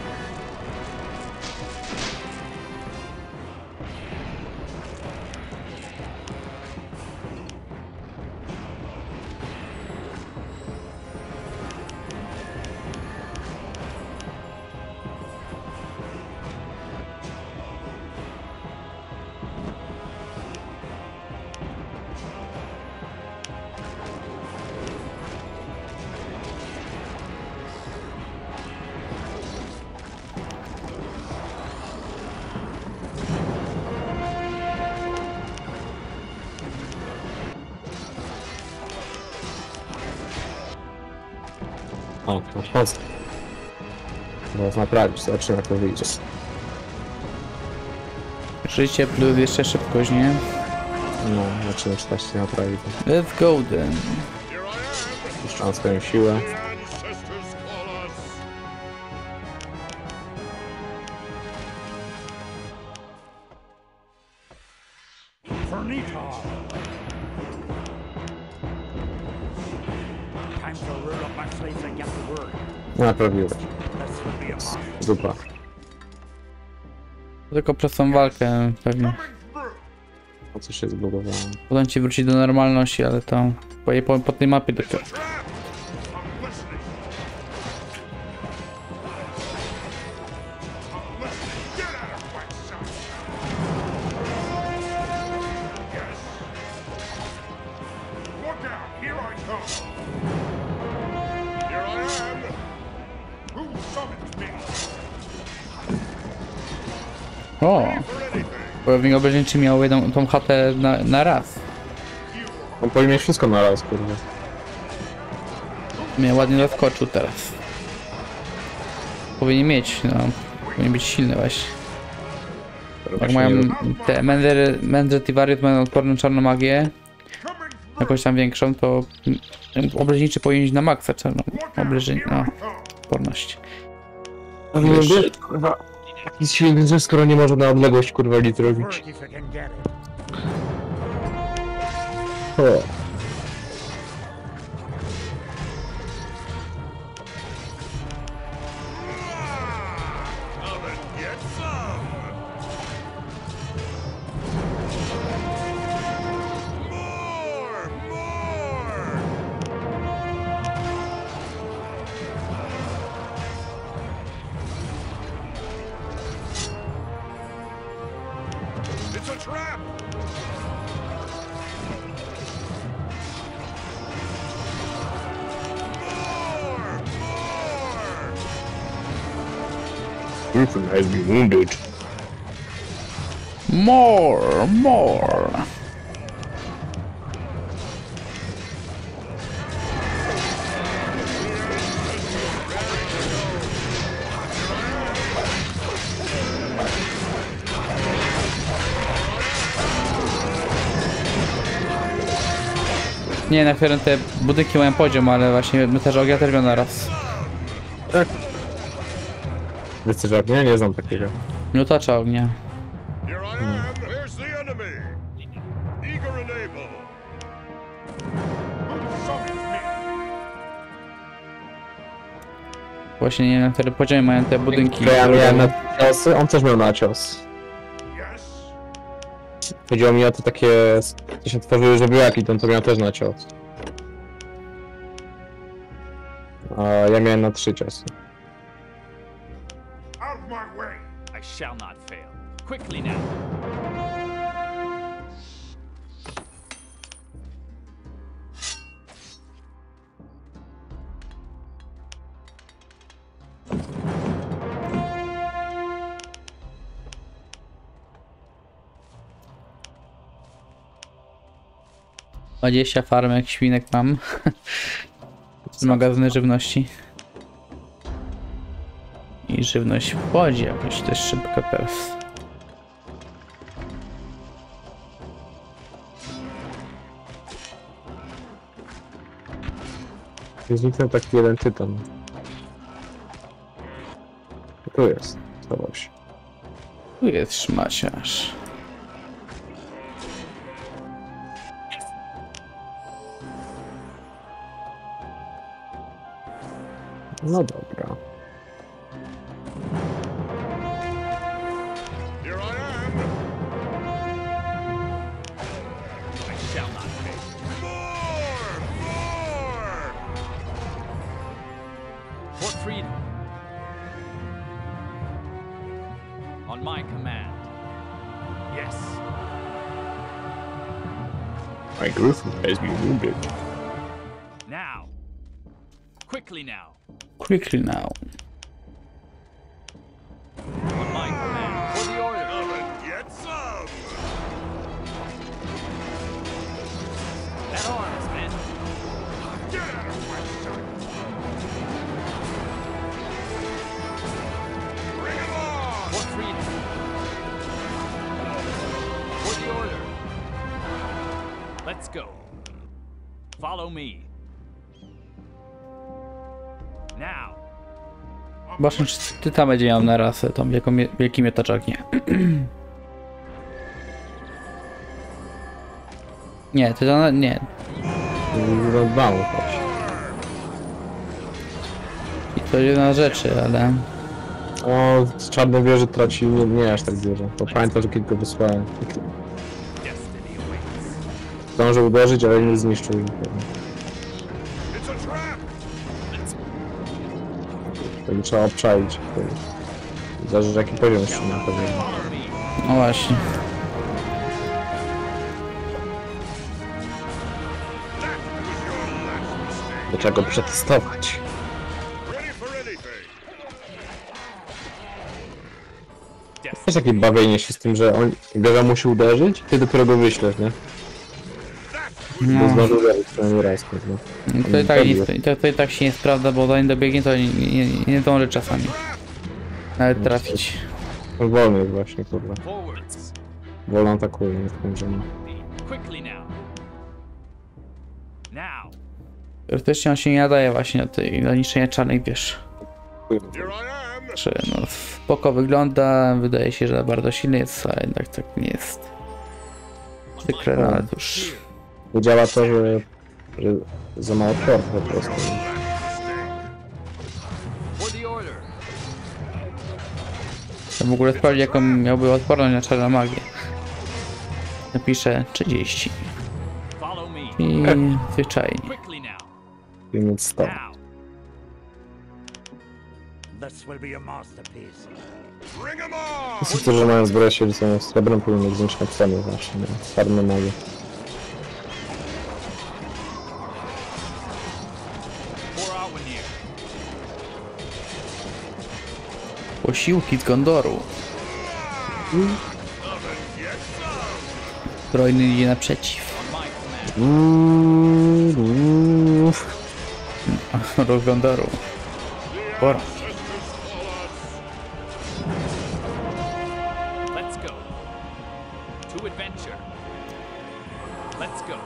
O, to chodź. Można naprawić, zobaczymy jak to wyjdzie. Życie plus jeszcze szybkość, nie? No, zobaczymy czy tak się naprawi. Let's go then. Here I am. Puszczam swoją siłę. The ancestors call us. Fernito! Time to roll up my sleeves and get to work. Naprawiłeś. This will be a masterpiece. Dupa. Tylko przez tą walkę pewnie. O co się zbudowało? Potem ci wróci do normalności, ale to po, po, po tej mapie dopiero. Trap. I'm listening. I'm listening. Get out of my sight. Yes. Look out. Here I come. Here I am. Who summoned me? O! For anything. Wojownik obrzeżniczy miał jedną tą chatę na, na raz. On powinien mieć wszystko na raz, kurde. Mnie ładnie zaskoczył teraz. Powinien mieć, no. Powinien być silny właśnie. Jak mają te Mender, Mendred i Wariat mają odporną czarną magię, Coming through. jakąś tam większą, to obleżniczy powinien iść na maksa czarną. Obleżeń, no, odporność. No nie wiem, kurwa. Jaki silny, że skoro nie może na odległość kurwa nic robić. Work if you can get it. O. Come and get some. More, more. It's a trap. More, more. Griffin has been wounded. More, more. Nie, na chwilę te budynki mają poziom, ale właśnie my też ognia też miał na raz. Tak. Wiecie, że nie, nie znam takiego. Miotacza ognia. Here I am. Here's the enemy. Eager and able. Who summoned me? Właśnie nie wiem, na którym poziomie mają te budynki. To ja miałem na ciosy, on też miał na cios. Yes. Chodziło mi o to takie, to się tworzyły, że byłaki, ten to miał też na cios. A ja miałem na trzy ciosy. Out of my way. I shall not fail. Quickly now. dwadzieścia farmek świnek mam. Z magazyny żywności. I żywność wchodzi jakoś też szybko teraz. Zniknął taki jeden tytan. Tu jest. Schował się. Tu jest szmaciarz. No dobra. Here I am. I shall not fail. More! More! For freedom. On my command. Yes. My Griffin has been wounded. Now. Quickly now. Quickly now. On my command. For the order. Come and get some! At arms, men. Get out of my sight! Bring him on! For freedom. For the order. Let's go. Follow me. Now. Zobaczmy, czy ty tam będzie miał na rasę, tą wielką, wielki miotacz nie. Nie, ty to nie. Rozdało chodź. I to jedna z rzeczy, ale... O, z czarnej wieży traci nie, nie aż tak dużo. Bo pamiętam, że kilka wysłałem. Destiny awaits. Zdążył uderzyć, ale nie zniszczył ich. It's a trap! Tak trzeba obczaić. Zależy jaki poziom jeszcze na pewno. Follow me. No właśnie. That was your last mistake! Do czego przetestować. Ready for anything! Jest takie bawienie się z tym, że on Gaga musi uderzyć, ty dopiero go wyślesz, nie? Bo No. zdążył uderzyć przynajmniej raz, no. To i tak, nie, to, to i tak się nie sprawdza, bo zanim dobiegnie, to nie, nie, nie dąży czasami. Nawet trafić. On wolny jest właśnie, kurwa. Forwards. Wolno atakuje, nie w tym, że ma. Quickly now. Now. Teoretycznie on się nie nadaje właśnie do tej do niszczenia czarnych wież. Here I am! Że no, spoko wygląda, wydaje się, że bardzo silny jest, a jednak tak nie jest. Zwykle, no, ale to już... Działa to, że, że za mało port po prostu. For the order. To w ogóle sprawdzić, jaką miałby odporność na czarną magię. Napiszę trzydzieści. Follow me. I zwyczajnie. Quickly now. Więc sto. Now. This will be a masterpiece. Bring him on! Wszyscy, że mają zbroję się, że są srebrem, powinien wziąć napisane właśnie, nie? Czarne magie. For Awenir. Posiłki z Gondoru. Zbrojny idzie naprzeciw. On my command. Uuuu, uuu. Ruch Gondoru. Pora. Let's go. To adventure. Let's go.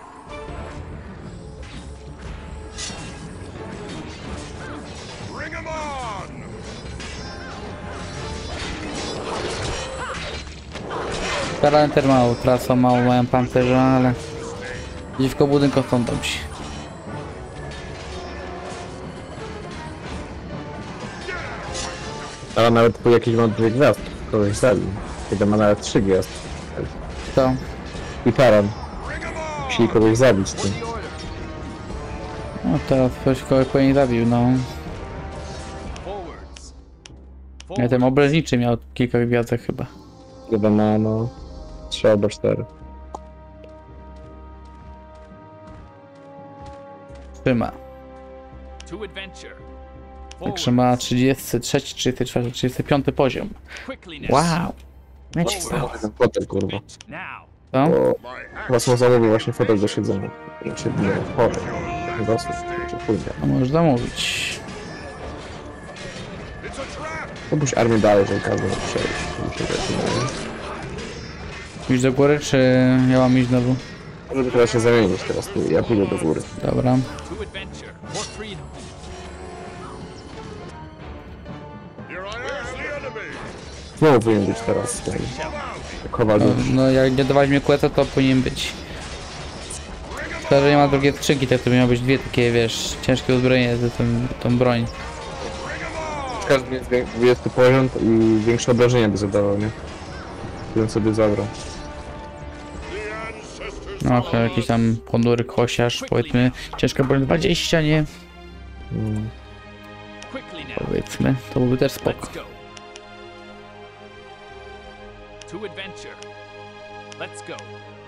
Bring him on! Taranter mało tracą, mało mają pancerza, ale... Dziwko budynko są dobrzy. Ale nawet po jakiejś ma dwie gwiazdki, kogoś zabił. Kiedy ma nawet trzy gwiazdki. To. I taran. Musieli kogoś zabić tym. The order. No teraz ktoś kogoś powinien zabił, no. Forwards. Ja Forwards. ten obraźniczy miał kilka gwiazdek chyba. Chyba ma no trzy albo cztery. Trzyma. To adventure. Także ma trzydziesty trzeci, trzydziesty czwarty, trzydziesty piąty poziom. Quickly now. Wow! Ja ci stało. Ten fotel, kurwa. Now. Co? Bo My chyba są zamówił właśnie fotel do siedzenia. Znaczy, nie, fotel. Chyba są, czy pójdę. No możesz zamówić. It's a trap! Obyś armię dalej, żeby każdy mógł przejść. Myślę, że to nie- Iść do góry, czy ja mam iść znowu? Żeby teraz się zamienić teraz, tu, ja pójdę do góry. Dobra. To adventure. For freedom. Here I am! Znowu powinien być teraz ten Kowal. No, no jak nie dawałeś mi kłeta, to powinien być. Szkoda, że nie ma drugiej skrzynki, tak to miały być dwie takie, wiesz, ciężkie uzbrojenie za tą, tą broń. Każdy jest dwudziesty poziom i większe obrażenia by zadawał, nie? Bym sobie zabrał. No, to jakiś tam ponury kosiarz, powiedzmy, ciężka broń dwadzieścia, nie? Mm. Quickly now. Powiedzmy, to byłby też spoko. Let's go. To adventure. Let's go.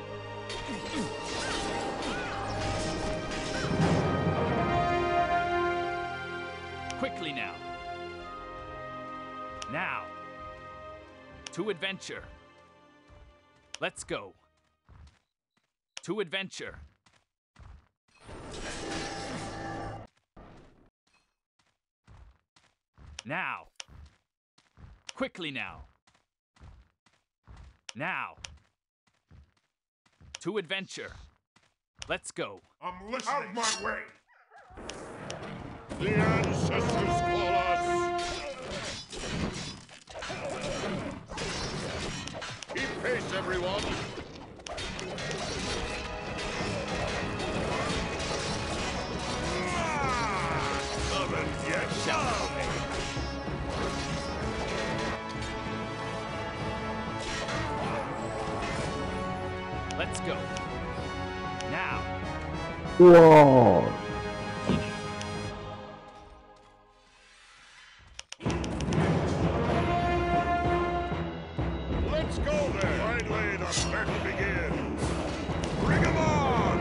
Quickly now. Now. To adventure. Let's go. To adventure. Now. Quickly now. Now. To adventure. Let's go. I'm listening. Out of my way. The ancestors call us. Keep pace, everyone. Haven't yet. Let's go. Now. Wow. Let's go then. Finally, the battle begins. Bring 'em on.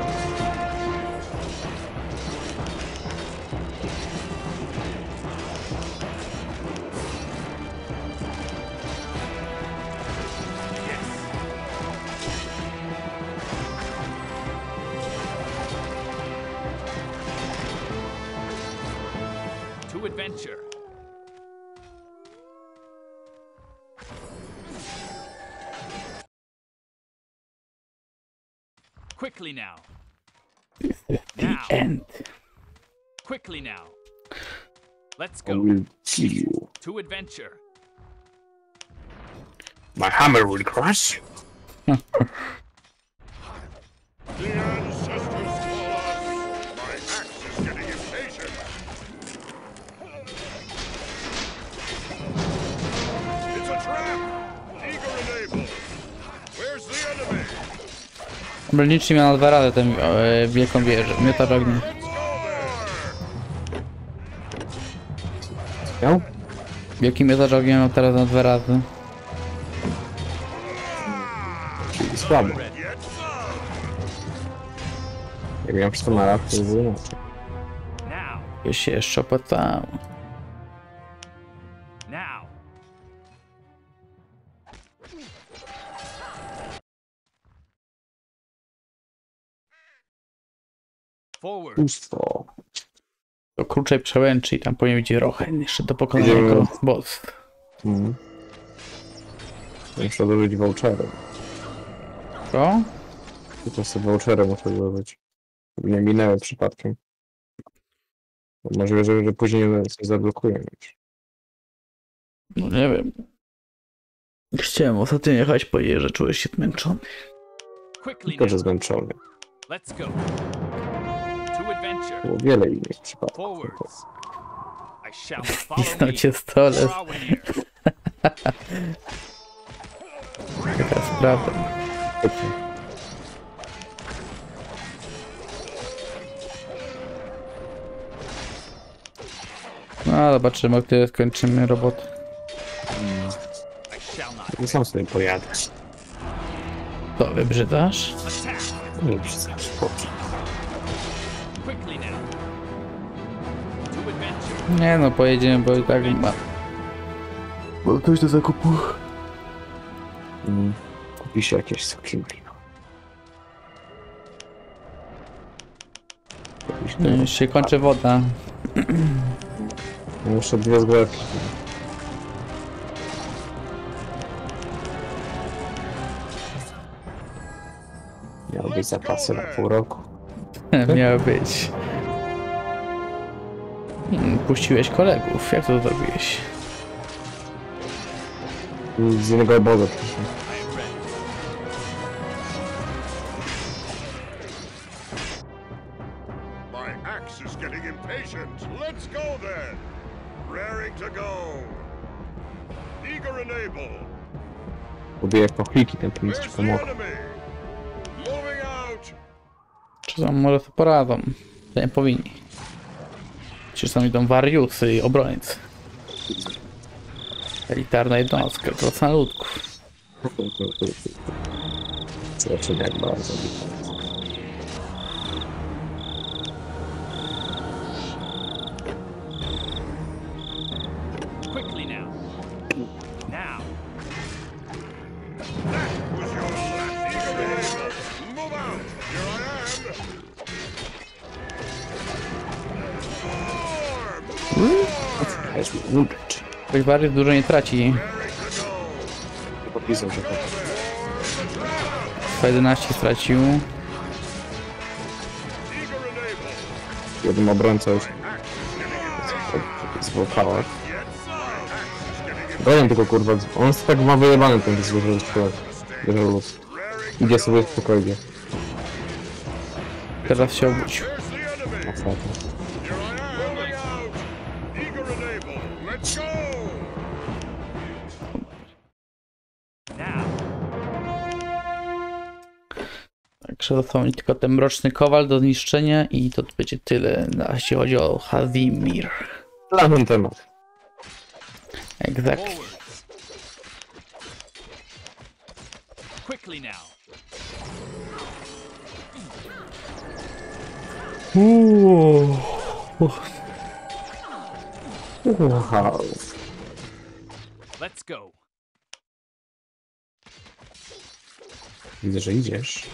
To adventure. Quickly now. Now. End. Quickly now. Let's I go. will kill you. To adventure. My hammer will crush you. The ancestors call us. My axe is getting impatient. It's a trap. Eager enable. Where's the enemy? Obroniczy miał na dwa razy tę e, wielką wieżę, miotacz ognia. Let's go there. Miał? Wielki miotacz ognia miał teraz na dwa razy. Czyli słabo. Yet some. Jak miał wszystko na lat, to by było inaczej. Now. Już się jeszcze opłacało. Now. Forward. Pustwo. Do kruczej przełęczy i tam powinien być Rochen jeszcze do pokonania Idziemy. jako boss. Mhm. Muszę dożyć voucherem. Co? To sobie voucherem muszę dożyć. Nie minęły przypadkiem. Możliwe, że, że później coś zablokuję. No nie wiem. Chciałem ostatnio jechać, powiedzieć, że czujesz się zmęczony. Quickly Tylko, że now. zmęczony. Let's go. To adventure. Było wiele innych przypadków. Forwards. I shall follow Pisnął me. cię stole. Drawing near. Taka sprawa. No zobaczymy, o kiedy skończymy robotę. I shall not. Nie sam sobie pojadę. To wybrzydasz? Attack. Nie przyznasz, spokój. Quickly now. To adventure. Nie no, pojedziemy, bo i tak ma. Bo ktoś do zakupu. Mm. Kupi się jakieś soki malinowe. Jakieś No, już się kończy woda. Muszę dwie zgłębki. Miały być zapasy na pół roku. Miało być. Hmm, Puściłeś kolegów. Jak to zrobiłeś? Z innego obozu. I am ready. My axe is getting impatient. Let's go then. Raring to go. Eager and able. Buduję pochliki, ten tu nic ci Where's the pomogę. enemy? Moving out. Czy tam może to poradzą? To nie powinni. Czy są idą wariusy i obrońcy. Elitarna jednostka, krasnoludków. Zobaczymy jak bardzo. Quickly now. Now. That was your last. Eager and able. Move out. Here I am. More. More. Ktoś warius dużo nie traci. Raring to go. Podpisał się to. sto jedenaście stracił. Eager and able. Jeden obrońca już Axe is getting impatient. złapała. Yet so. Axe is getting impatient. Gonię tylko kurwa. On jest tak ma wyjebany ten zwierzę człowiek. Wieżolus. Raring to Idzie go. sobie spokojnie. Teraz się obudził. Where's the enemy? Ostatnio. Here I am. Moving out. Eager and able. Let's go. Now. Także został mi tylko ten mroczny kowal do zniszczenia i to będzie tyle, jeśli chodzi o Hazimir. Na ten temat. Exactly. Forwards. Quickly now. Uuu. Wow. Let's go. Widzę, że idziesz.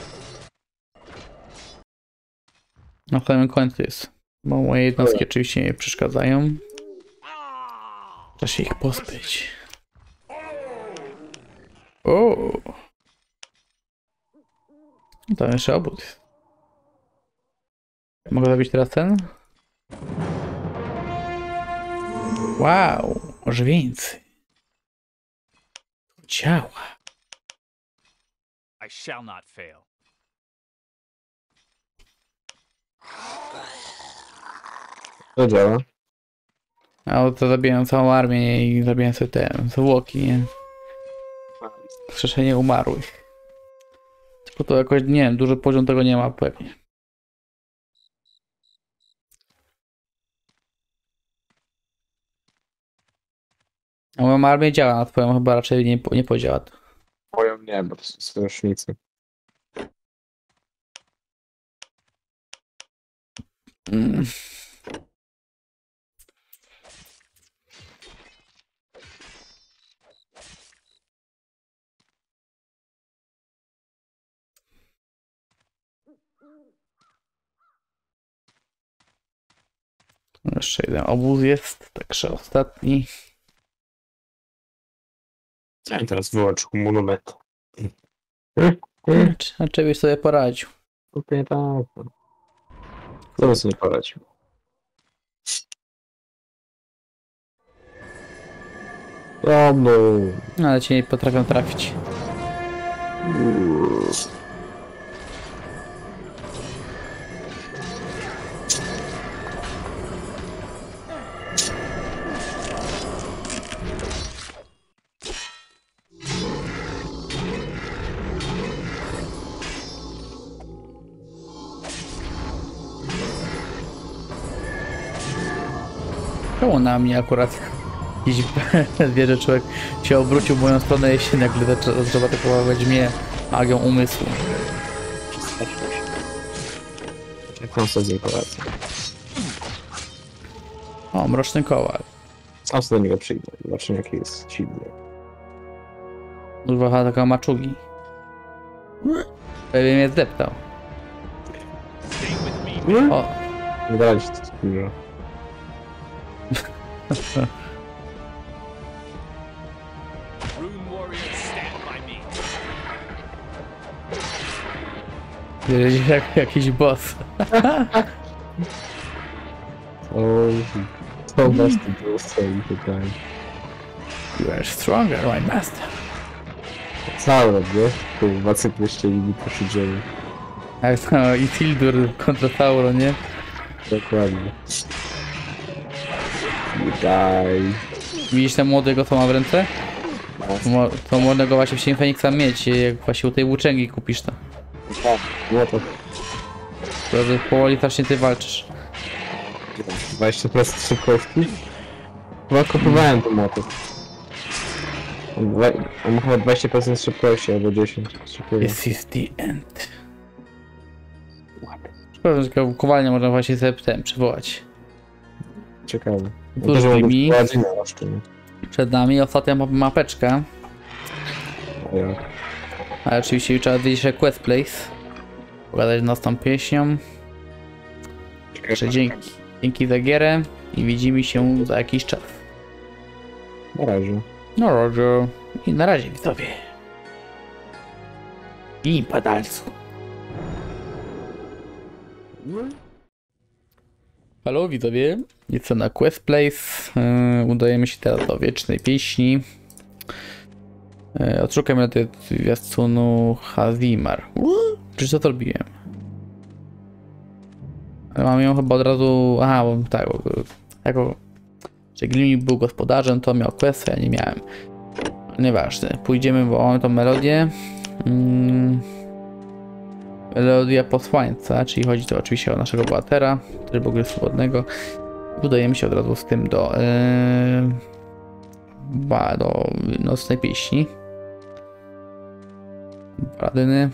Na samym końcu jest. Bo moje jednostki oczywiście nie przeszkadzają. Trzeba się ich pozbyć. O. Tam jeszcze obóz jest. Mogę zrobić teraz ten? Wow, może więcej. Działa. I shall not fail. To działa. A to zabiłem całą armię i zabiłem sobie te zwłoki, nie? Wskrzeszenie umarłych. Tylko to jakoś, nie wiem, duży poziom tego nie ma pewnie. A moja armia działa, na twoją chyba raczej nie, nie podziała. Moją nie, bo to są sojusznicy. Mm. Jeszcze jeden obóz jest, także ostatni. Ja teraz wyłączył monument. A czy byś sobie poradził? Kupie tak. Co bym sobie nie poradził? O no. No, ale cię nie potrafią trafić. Czemu na mnie akurat jakiś zwierzę człowiek się obrócił w moją stronę, jeśli nagle zaczę- zaczął atakować mnie magią umysłu. Jaką sobie z nim poradzę? O, mroczny kowal. Sam sobie do niego przyjdę. Zobaczymy jaki jest silny. Używa taka maczugi. Prawie mnie zdeptał. Stay with me. O, Nie dałem się to dużo. Rune warriors, stand by me. jest jak jakiś boss. O, to masz tu było stoi tutaj. You are stronger, my master. Cały, nie? Kurwa, cykl jeszcze i to się dzieje. Jak to Isildur kontra Sauron, nie? Dokładnie. Daj. Widzisz ten młodego, co ma w ręce? To, mo to młodego właśnie w Cieniu Feniksa mieć, jak właśnie u tej włóczęgi kupisz to. Tak, było to To, że powoli strasznie ty walczysz. dwadzieścia procent szybkości. Chyba kupowałem ten motyw. On dwa- on ma chyba dwadzieścia procent szybkości albo dziesięć procent. This is the end. Szkoda, że taką kowalnię można właśnie sobie ten przywołać. Ciekawe. Cóż, Też mogę Bibi. wprowadzić na roszczenie. Przed nami ostatnia ma- mapeczka. A jak? Ale oczywiście trzeba zwiedzić Quest Place. Pogadać z nocną pieśnią. Także dzięki. Dzięki za gierę i widzimy się za jakiś czas. Na razie. No Roger. I na razie widzowie. I padalcu. Halo widzowie. Jestem na Quest Place. Yy, udajemy się teraz do Wiecznej Pieśni. Yy, odszukajmy na tej zwiastunu Hazimar. Czy co to robiłem? Mam ją chyba od razu... Aha, bo tak, bo, jako... że Glimnik był gospodarzem, to miał quest, ja nie miałem. Nieważne, pójdziemy, bo mamy tą melodię. Mm. Melodia posłańca, czyli chodzi to oczywiście o naszego bohatera, trybu gry swobodnego. Udajemy się od razu z tym do... Yy, do Nocnej Pieśni. Paradyny.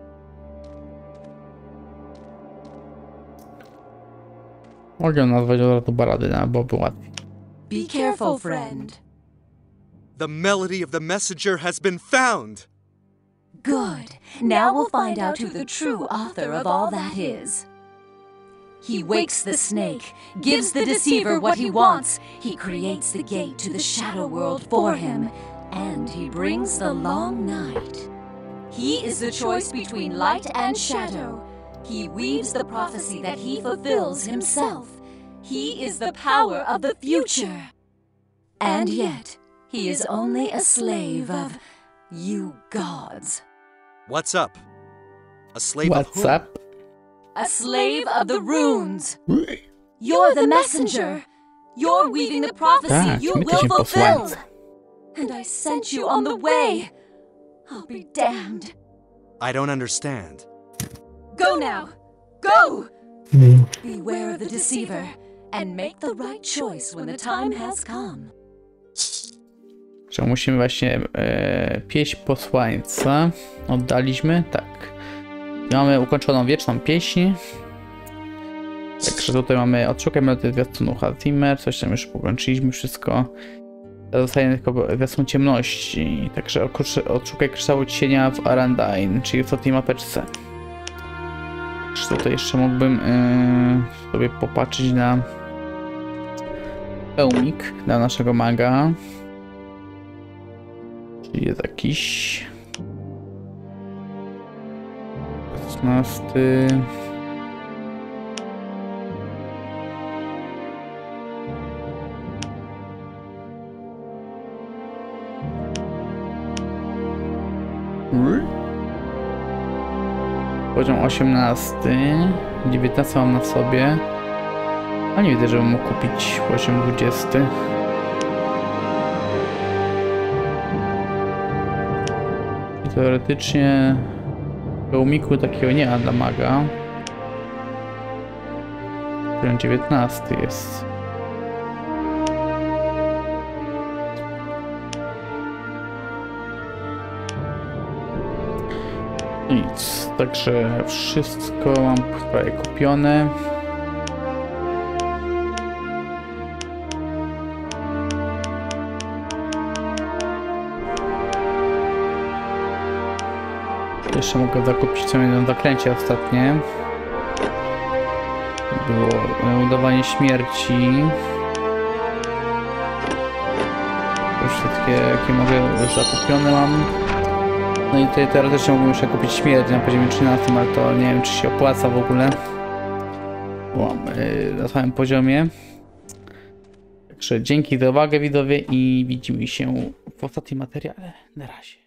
Mogę nazwać od razu Baradyna, bo było łatwiej. Be careful, friend. The melody of the messenger has been found! Good. Now we'll find out who the true author of all that is. He wakes the snake, gives the deceiver what he wants. He creates the gate to the shadow world for him, and he brings the long night. He is the choice between light and shadow. He weaves the prophecy that he fulfills himself. He is the power of the future. And yet, he is only a slave of you gods. What's up? A slave of What's whom? up? A slave of the runes. You're the messenger. You're weaving the prophecy Tak, you my will jesteśmy fulfill. posłańcy. And I sent you on the way. I'll be damned. I don't understand. Go now. Go! Beware of the deceiver and make the right choice when the time has come. Że musimy właśnie e, pieśń posłańca. Oddaliśmy? Tak. I mamy ukończoną Wieczną Pieśń. Także tutaj mamy odszukaj melodię zwiastunu Hazimar. Coś tam już pokończyliśmy wszystko. Teraz zostaje tylko zwiastun ciemności. Także odszukaj kryształu cienia w Arandain, czyli w ostatniej mapeczce. Także tutaj jeszcze mógłbym yy, sobie popatrzeć na pełnik dla naszego maga. Czyli jest jakiś szesnasty. Poziom osiemnasty. dziewiętnasty mam na sobie. A nie widzę, żebym mógł kupić poziom dwudziesty. I teoretycznie pełmiku takiego nie ma dla maga. Poziom dziewiętnasty jest. Nic, także wszystko mam prawie kupione. Jeszcze mogę zakupić sobie jedno zaklęcie ostatnie. Było udawanie śmierci. Już wszystkie jakie mogę już zakupione mam. No i tutaj teoretycznie mógłbym jeszcze kupić śmierć na poziomie trzynastym, ale to nie wiem czy się opłaca w ogóle. Bo mam yy, na samym poziomie. Także dzięki za uwagę widzowie i widzimy się w ostatnim materiale. Na razie.